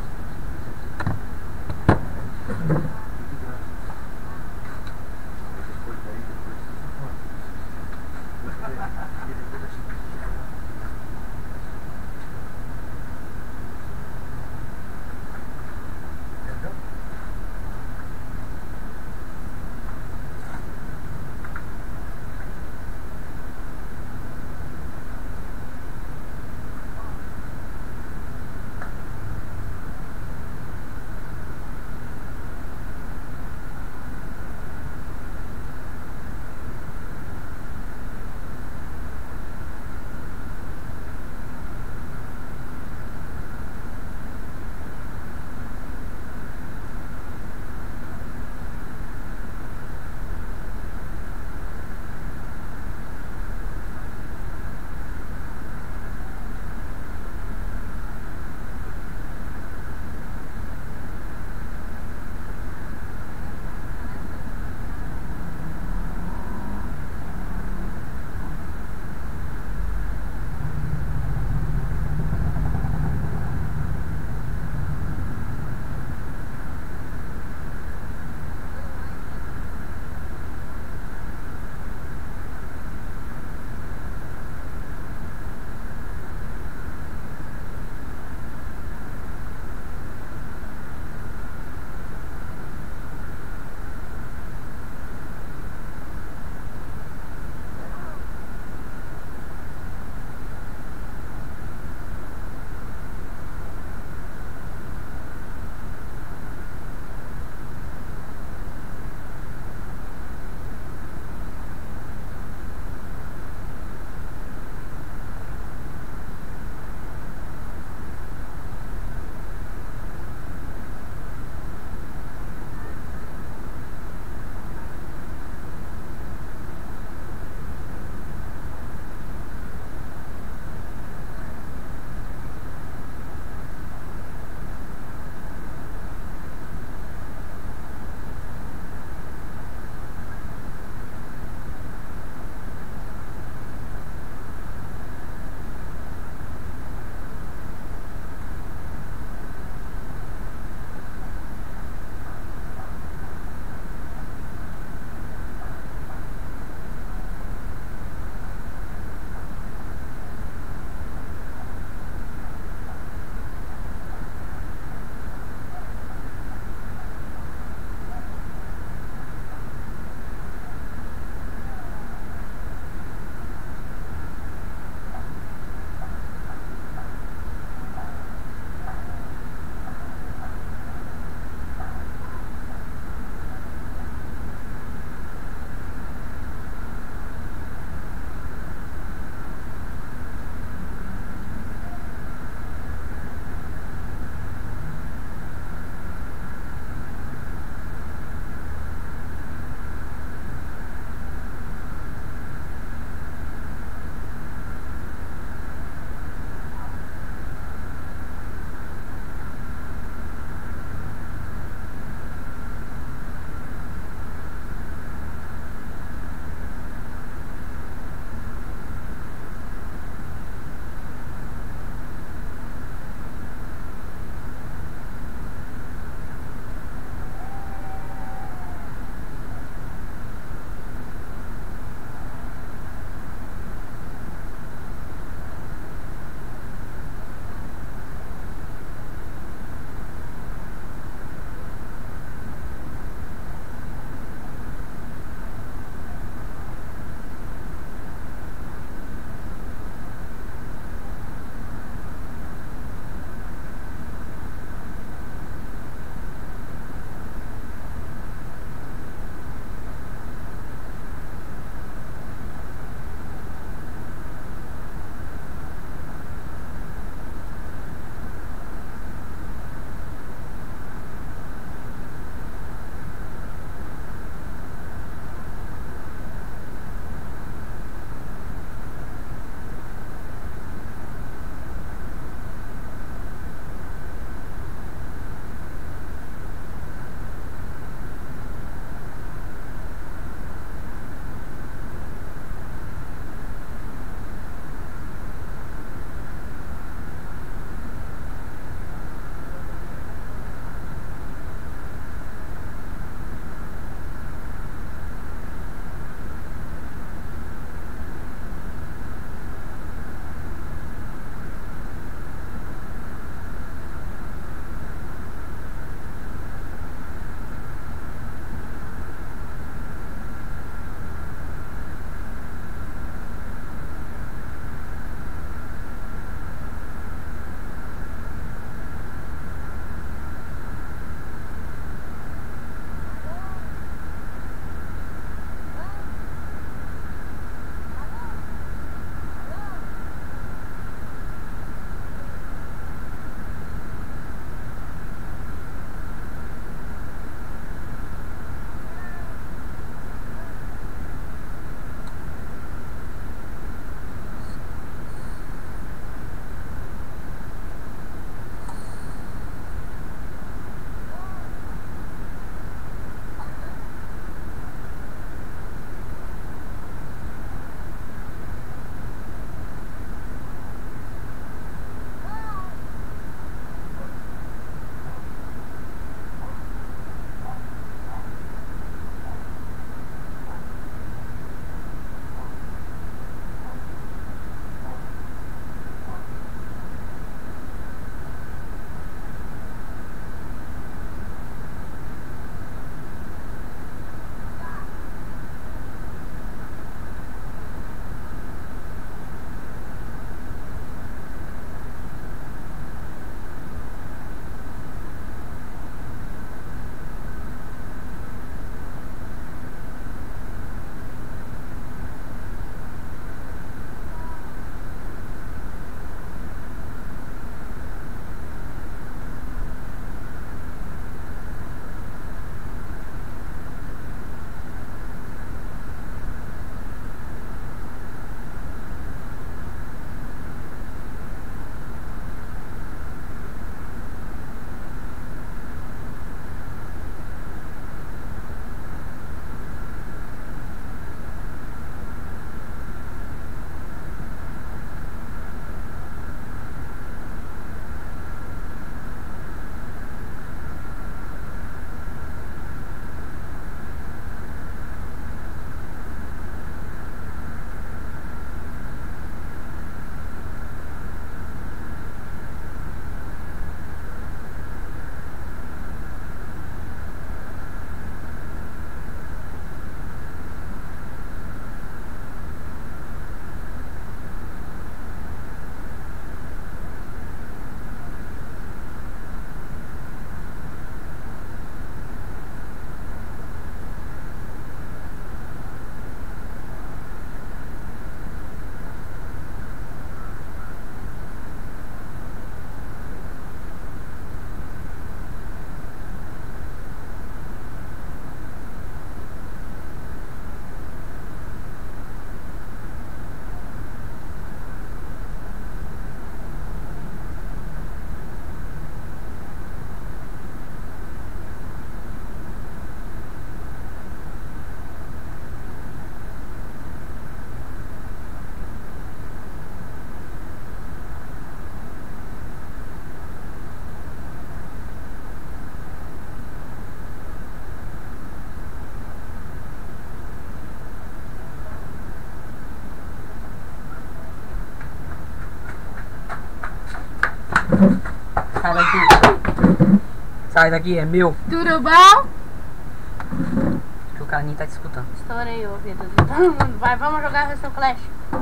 Sai daqui. Sai daqui, é meu. Tudo bom? Que o cara nem tá te escutando. Estourei o ouvido de todo mundo. Vai, vamos jogar Hustle Clash.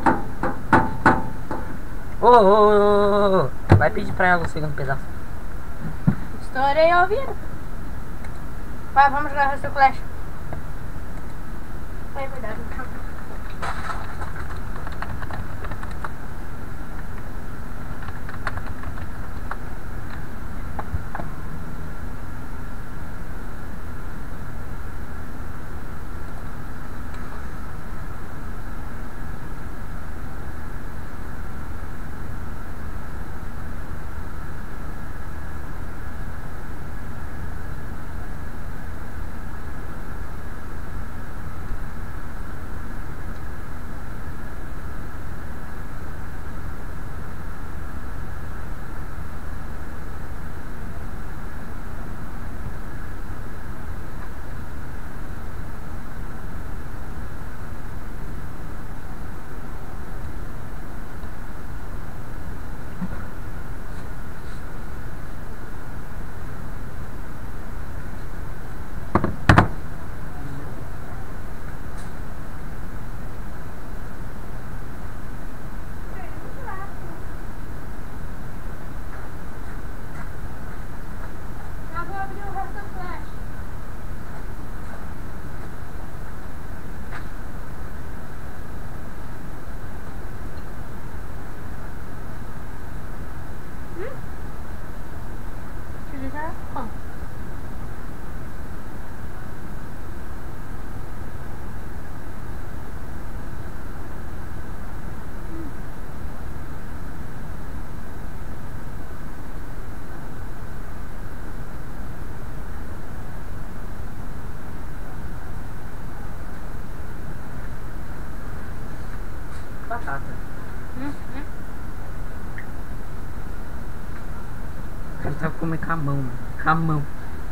Ô, ô, ô, ô, vai pedir pra ela o segundo pedaço. Estourei o ouvido. Vai, vamos jogar Hustle Clash. É verdade. Como? Batata. Hum, hum. Ele tava comendo com a mão, mano. Com a mão.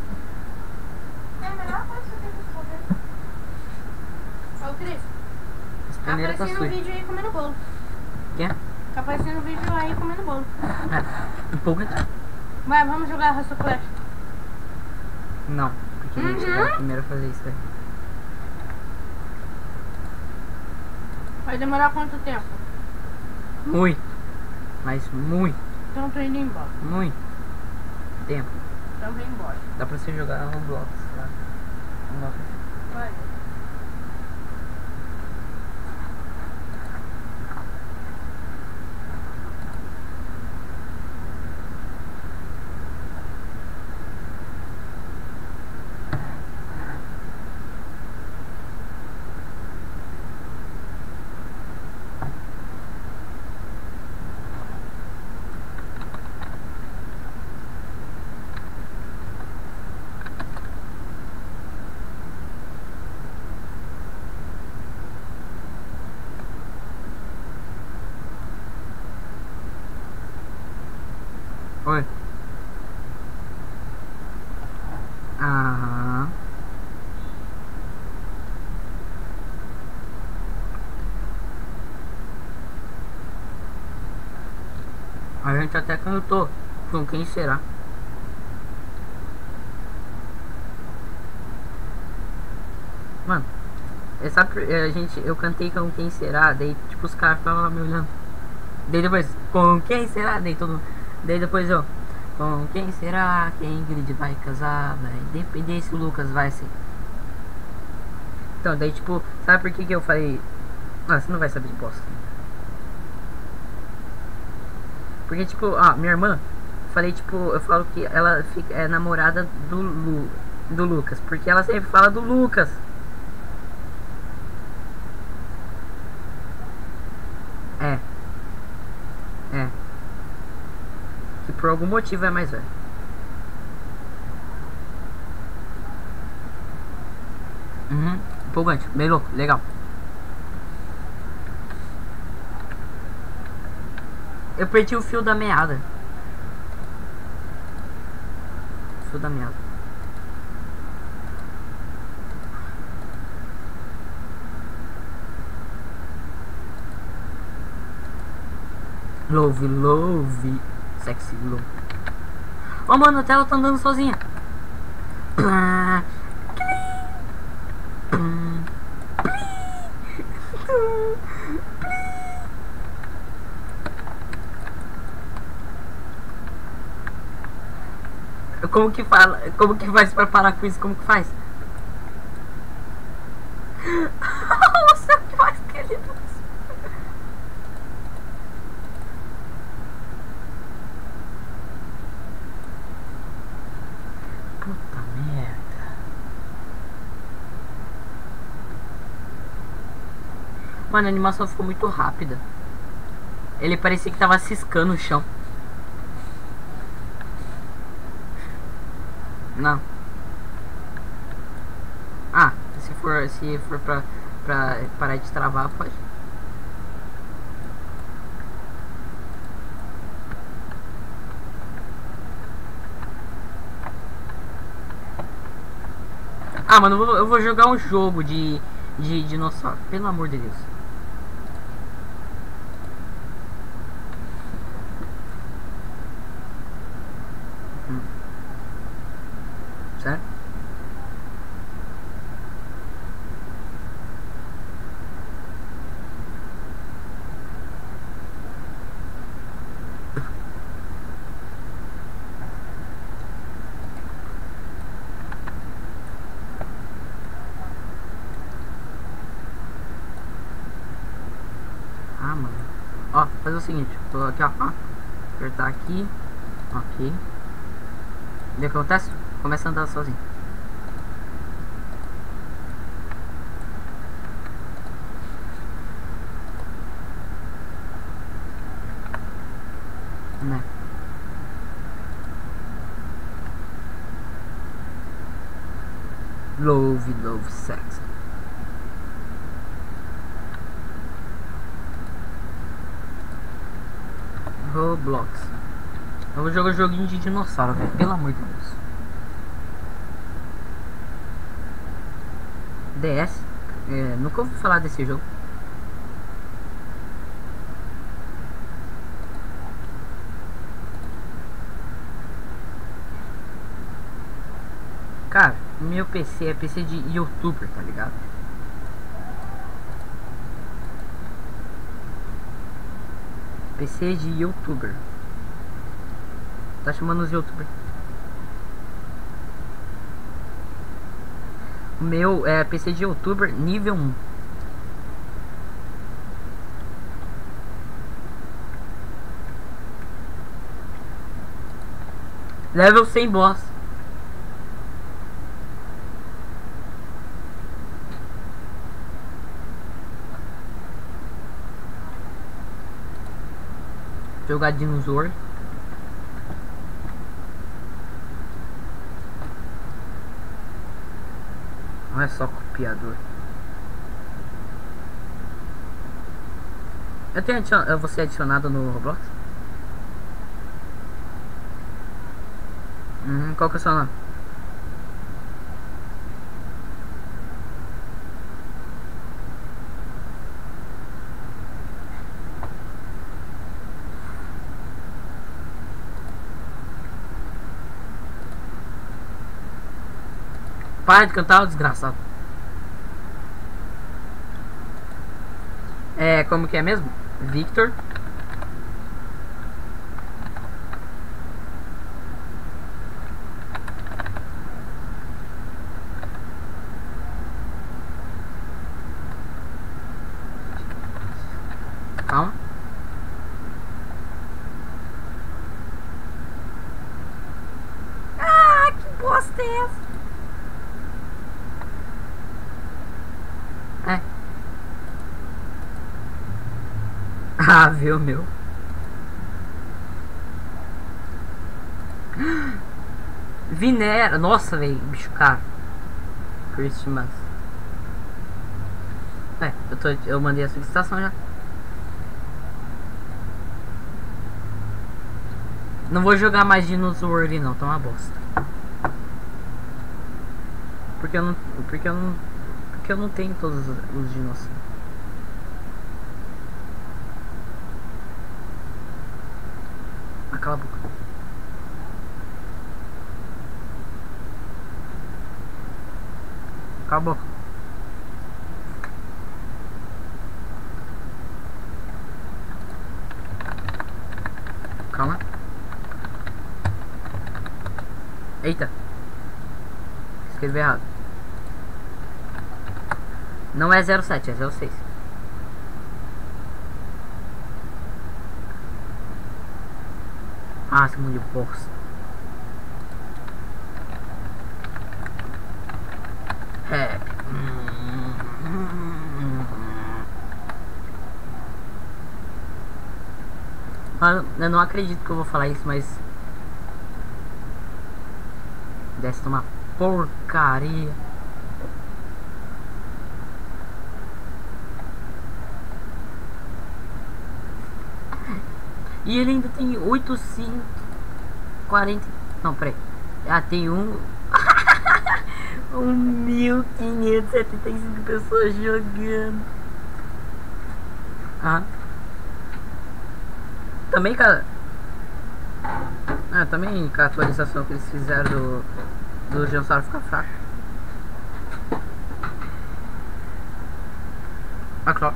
É a melhor coisa que eu tenho que fazer. Ô, Cris, As tá peneiras tá aparecendo um sujas. vídeo aí comendo bolo. Quê? Tá aparecendo um vídeo aí comendo bolo. É, empolgante? Vai, vamos jogar Hustle Clash. Não, porque a gente Uhum. vai primeiro fazer isso aí. Vai demorar quanto tempo? Muito. Mas muito, Então tô indo embora. muito tempo. Então vem embora. Dá pra você jogar Roblox lá. Roblox. Vai. Oi. Aham. A gente até cantou com Quem Será. Mano, essa, a gente, eu cantei com Quem Será, daí tipo os caras ficavam lá me olhando. Daí depois, com quem será? Daí todo mundo. Daí depois eu, com quem será que a Ingrid vai casar? Vai depender se o Lucas vai ser. Então, daí tipo, sabe por que que eu falei? Ah, você não vai saber de bosta. Porque tipo, ó, minha irmã, falei tipo, eu falo que ela fica, é namorada do Lu, do Lucas, porque ela sempre fala do Lucas. É. É. Que por algum motivo é mais velho. Uhum. Empolgante, bem louco, legal. Eu perdi o fio da meada. Fio da meada. Love, love. Sexy Glow. Ô, mano, a tela tá andando sozinha. Plá, plim, plim, como que fala? Como que faz pra parar com isso? Como que faz? Você que faz, querido. Puta merda. Mano, a animação ficou muito rápida. Ele parecia que tava ciscando o chão. Não. Ah, se for, se for pra, pra parar de travar, pode. Ah, mano, eu vou, eu vou jogar um jogo de, de dinossauro. Pelo amor de Deus. Hum. Certo? Ah, mano. Ó, fazer o seguinte. Tô aqui, ó. ó. Apertar aqui. Ok. O que acontece? Começa a andar sozinho. Né? Love, love, sex. Roblox. Eu vou jogar joguinho de dinossauro, velho. Pelo amor de Deus. D S. É, nunca ouvi falar desse jogo. Cara, meu P C é P C de youtuber, tá ligado? P C de youtuber. Tá chamando os youtubers. O meu é P C de youtuber nível um. Level cem boss. Jogar dinossauro. Não é só copiador. Eu tenho adicion... eu vou ser adicionado no Roblox? Hum, qual que é o seu nome? Para de cantar, desgraçado. É, como que é mesmo? Victor. Calma. Ah, que bosta é essa? É. Ah, viu, meu. Vinera. Nossa, velho. Bicho caro. Christmas. É, eu, tô, eu mandei a solicitação já. Não vou jogar mais Dinosaur não, tá uma bosta. Porque eu não. Porque eu não. Porque eu não tenho todos os, os dinossauros. Ah, cala a boca. Acabou. Calma. Eita. Escrevi errado. Não é zero sete, é zero seis. Ah, esse mundo de bosta. É. Mano, eu não acredito que eu vou falar isso, mas deve tomar porcaria. E ele ainda tem oitocentos e quarenta. Não, peraí. Ah, tem um. um mil quinhentos e setenta e cinco pessoas jogando. Ah. Também, cara. Ah, também com a atualização que eles fizeram do. Do dinossauro ficar fraco. Ah, claro.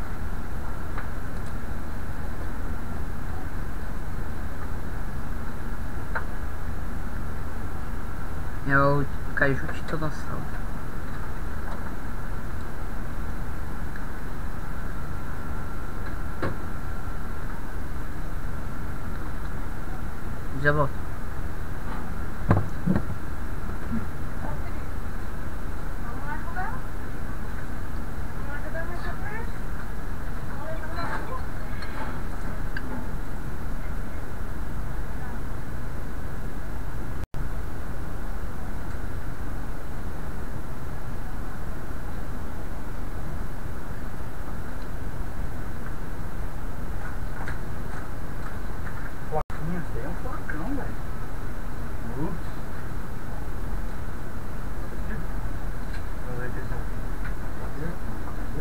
É o Kaiju Titanossauro. Já volto. Vamos lá jogar? Vamos lá jogar mais sobre? Vamos lá jogar na rua? Plaquinha, isso aí é um flacão, velho. Ups. Vamos ver aqui, cadê? Cadê?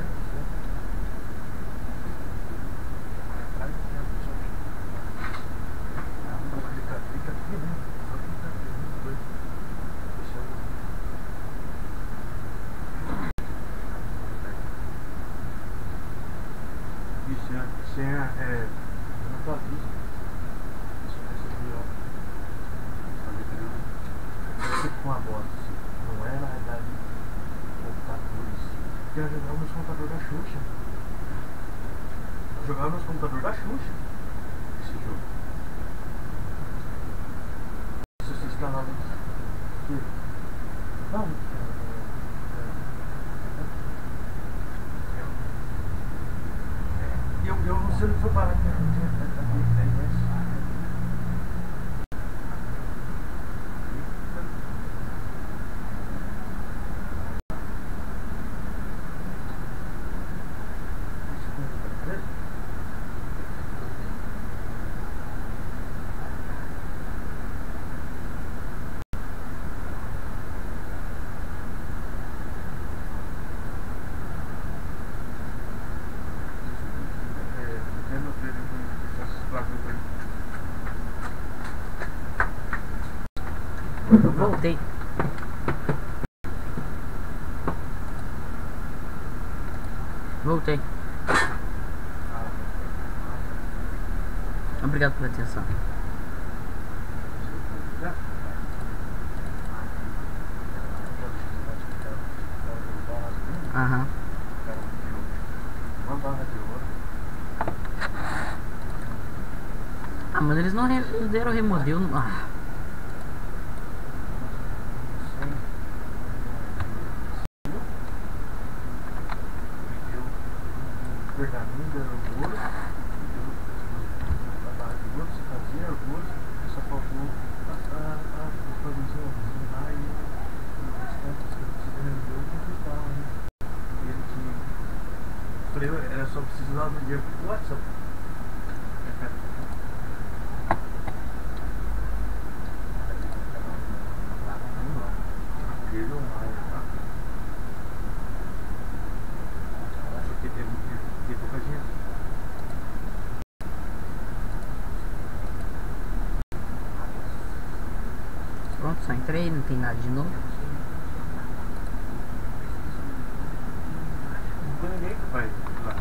Atrás do tempo, só que. Não, não clica, clica aqui, né? Só clica aqui, né? Dois. Deixa eu. Isso é. Isso é. É. Não tô aviso. Com a bosta, assim. Não é na realidade computadores. Eu ia jogar nos computadores da Xuxa. Eu jogava nos computadores da Xuxa esse jogo. Se você instalava aqui. Não, eu, eu não sei onde foi parar aqui. Eu voltei. Voltei. Obrigado pela atenção. Aham. Ah, mas eles não re deram remodelo. Ah. Pergaminho era orgulho, a barra de ouro, você fazia orgulho, só faltou as coisinhas lá e o restante você vendeu e conquistava, né? Ele que. Falei, era só precisar do dinheiro pro WhatsApp. Pronto, só entrei, não tem nada de novo. Vai, lá.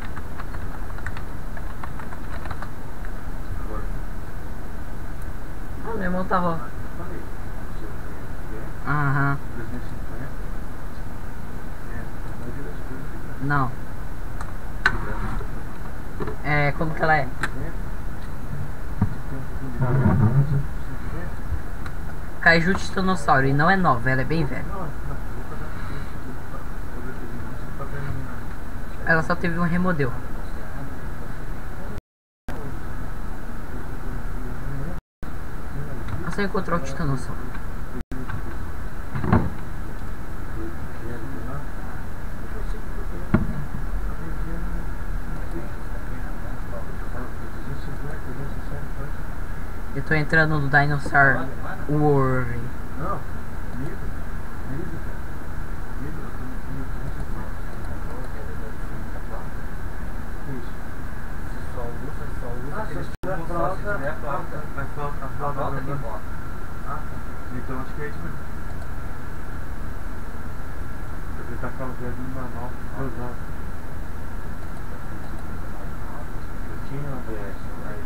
Agora. Ah, meu irmão tava. Eu falei. Se eu quer, Aham. trezentos e cinquenta. É, a maioria das coisas fica. Não. É, como que ela é? Kaiju Titanossauro, e não é nova, ela é bem velha. Ela só teve um remodel. Você encontrou o Titanossauro. Eu tô entrando no Dinosaur World. Não, livro, livro, cara. Livro, eu tô no isso. Você só usa, só usa Ah, aqueles se tiver tubos só se flauta, tiver flauta. a flauta, a A flauta flauta que gravando. bota. Ah, tá. Então acho que é isso mesmo. Eu vou tacar o dedo no manual. Eu usava. Eu tinha um D S, mas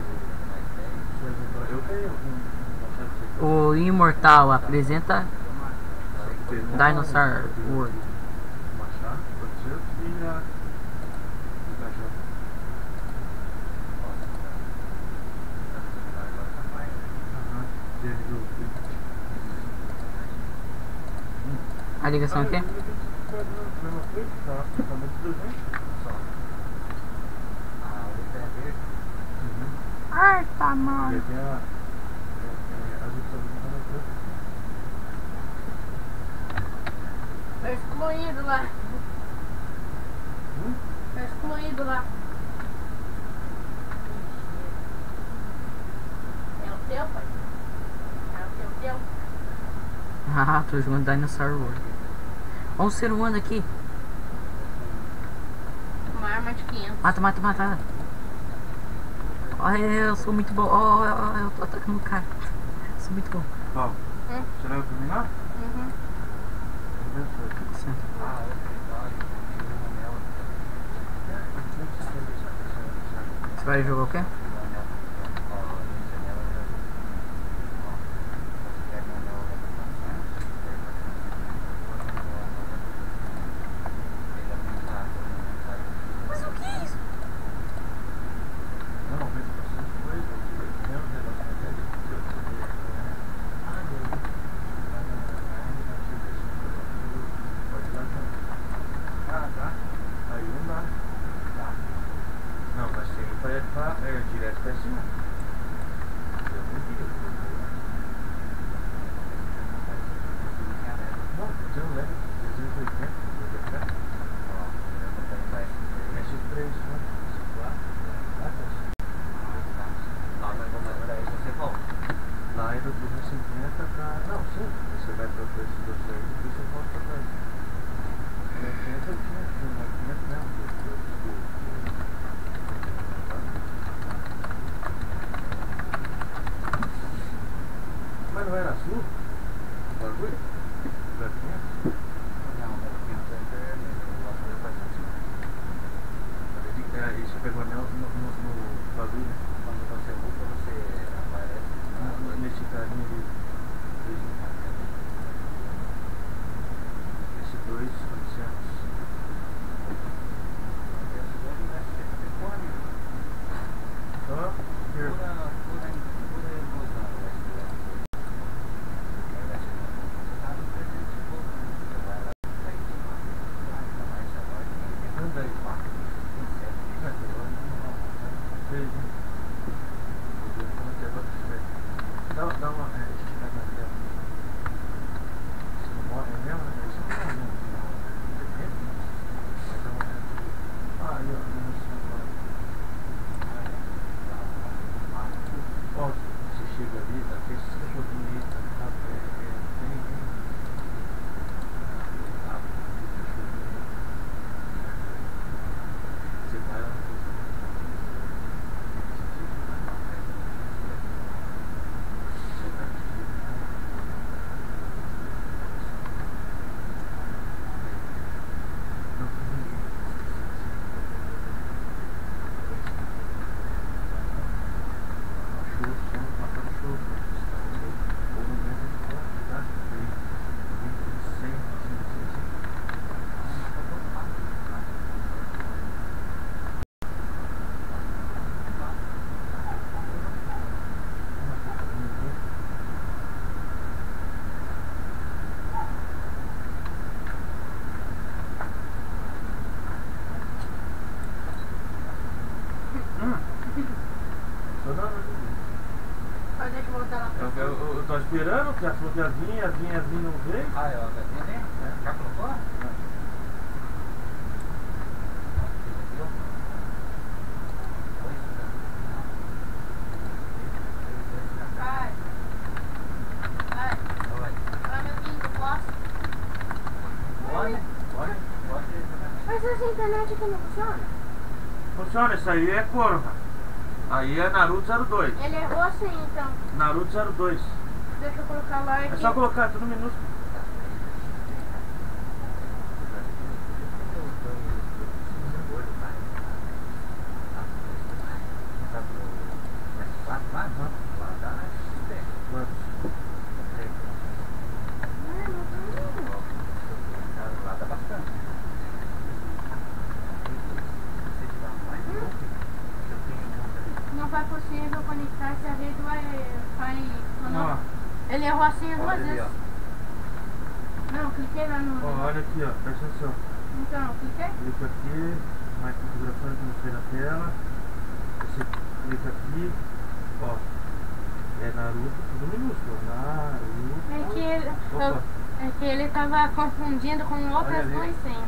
eu tenho um. O Imortal apresenta Dinosaur World. Machado, pode ser, e a. O cajado. Aham, dele do. A ligação aqui? Ai, tá mal. Tá excluído lá. Tá excluído lá. É o teu, pai? É o teu, teu? Ah, tô jogando Dinosaur World. Olha um ser humano aqui. Uma arma de quinhentos. Mata, mata, mata. Olha, eu sou muito bom. Ó, ó, ó, eu tô atacando o cara. Sou muito bom. Paulo, Hum? você leva pra mim lá? Uhum. Certo. Ah, Você vai jogar o quê? Mas o que é isso? Não, mas você foi, você tem um negócio na tela que eu sabia. Ah, meu Deus. Pode ir lá, então. Ah, tá. Aí não dá. Tá. Não, mas tem pra ir pra, é, direto pra cima. Eu não vi. Não, você não leva trezentos e oitenta, trezentos e oitenta. Esse três, né? Lá nós vamos mais daí você volta. Lá é do trezentos e cinquenta pra... Não, sim. Você vai pra preço do seu e depois você volta pra trás. trezentos eu tinha aqui, né? quinhentos mesmo. do- do- do- Mas não era azul? O bagulho? Da quinhentos? Não, mas quinhentos é vermelho. O outro é quatrocentos. É, isso pegou no, no, no, no bagulho. Quando você usa, você aparece lá. Nesse carinha de dois mil. Esse dois, novecentos. Só per- Anda aí. Fez, né? Dá, dá uma é, esticada na tela. tô esperando, que ela falou que ia vir, ia vir, ia vir, não veio. Ah, é, ó, vai vir ali? Já colocou? Pai. Pai. Fala, meu filho, posso? Pode, pode, pode. Mas essa internet aqui não funciona? Funciona, isso aí é Corva. Aí é Naruto zero dois. Ele errou assim, então. Naruto zero dois. Deixa eu colocar lá aqui. É só colocar tudo minúsculo. Não vai possível conectar se a rede vai... Ó, Ele errou assim duas Olha ali, vezes. ó. Não, cliquei lá no... ó, olha aqui, ó, presta atenção. Então, cliquei. Clica aqui, mais configurações que mostrei na tela. Você clica aqui, ó. É Naruto, tudo minúsculo. Naruto. É que ele, Opa. é que ele tava confundindo com outras ali. duas senhas.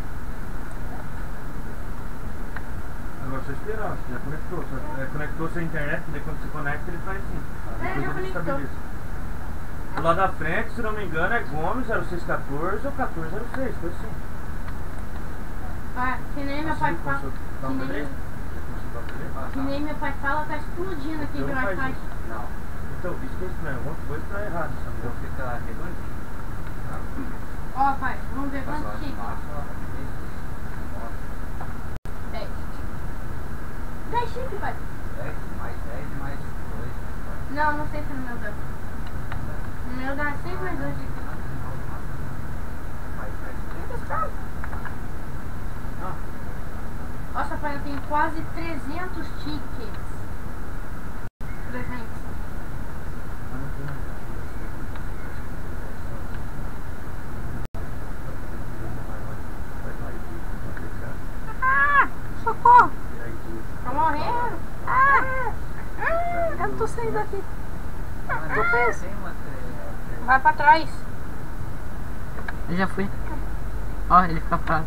Agora só esperar, ó, já conectou. Só, é, conectou sua internet, daí quando você conecta ele faz assim. É, Depois já ele conectou. estabiliza. Do lado da frente, se não me engano, é Gomes zero seis quatorze ou quatorze zero seis, foi assim. Ah, que nem meu pai Assim, fala. consulta- Que dá um nem, delay? Consultar o delay? que nem meu pai fala, tá explodindo aqui Então de não faz Wi-Fi. isso. Não, Então, isso que é estranho, alguma coisa tá errada essa então merda. fica redondinho. Ó, pai, vamos ver Mas, ó, quantos chips. massa, ó, dez. dez chips, pai. dez mais dez mais dois. Não, não sei se no meu dá. No meu dá seis mais dois chips. Mais dez. Nossa, pai, eu tenho quase trezentos tickets. trezentos. Ah, socorro. Tá morrendo. Ah, ah, eu não tô saindo daqui. Eu penso. Vai pra trás. Eu já fui. Ó, ele fica parado.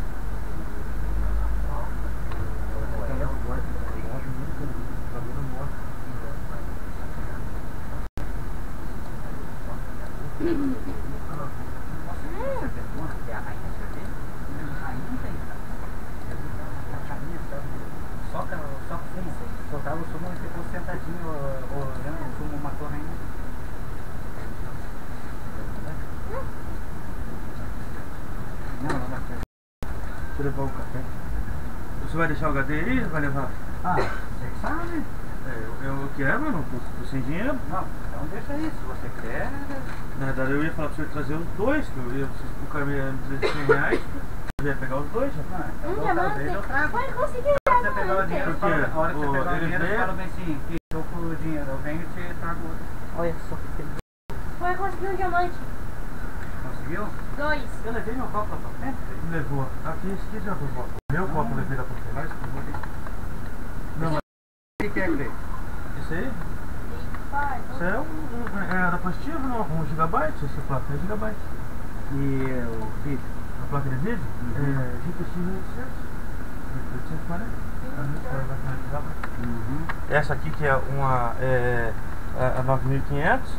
Soltava o sumo e ficou sentadinho olhando o sumo, matou a rainha. Não, não vai ter. Deixa eu levar o café. Você vai deixar o H D aí? Vai levar? Ah, você que sabe. É, eu, eu quero, mas não tô, tô sem dinheiro. Não, então deixa aí, se você quer. Na verdade, eu ia falar pra você trazer os dois, que eu ia, o cara me ia me trazer cem reais. Eu ia pegar os dois já. Ah, então Um da outra vez eu diamante. trago. Vai conseguir. A hora que você pegar o dinheiro, Porque fala, a hora que você o- pegar o eles dinheiro, vêm- fala bem assim, que eu com o dinheiro, eu venho e te trago outro. Olha só que feliz. Vai conseguir um diamante. Conseguiu? Dois. Eu levei meu copo lá pra frente. Levou. Aqui, esse aqui já foi o copo. Meu copo eu levei lá pra frente. Mas eu vou ter Não, mas O que quer, Cleiton? esse aí? Pai, Isso é um, um, é da positivo, não? Um gigabyte? Essa placa é gigabyte. E o vídeo? A placa de vídeo? Uhum. É G T X oitocentos. oitocentos e quarenta. Uhum. Essa aqui que é uma é, a, a nove mil e quinhentos.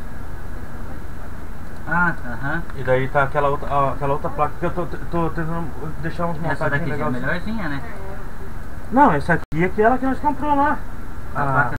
Ah, aham. E daí tá aquela outra, a- aquela outra placa que eu tô, tô tentando deixar uns Essa montadinhos daqui já é legais. melhorzinha, né? Não, essa aqui é aquela que nós compramos lá. A A- placa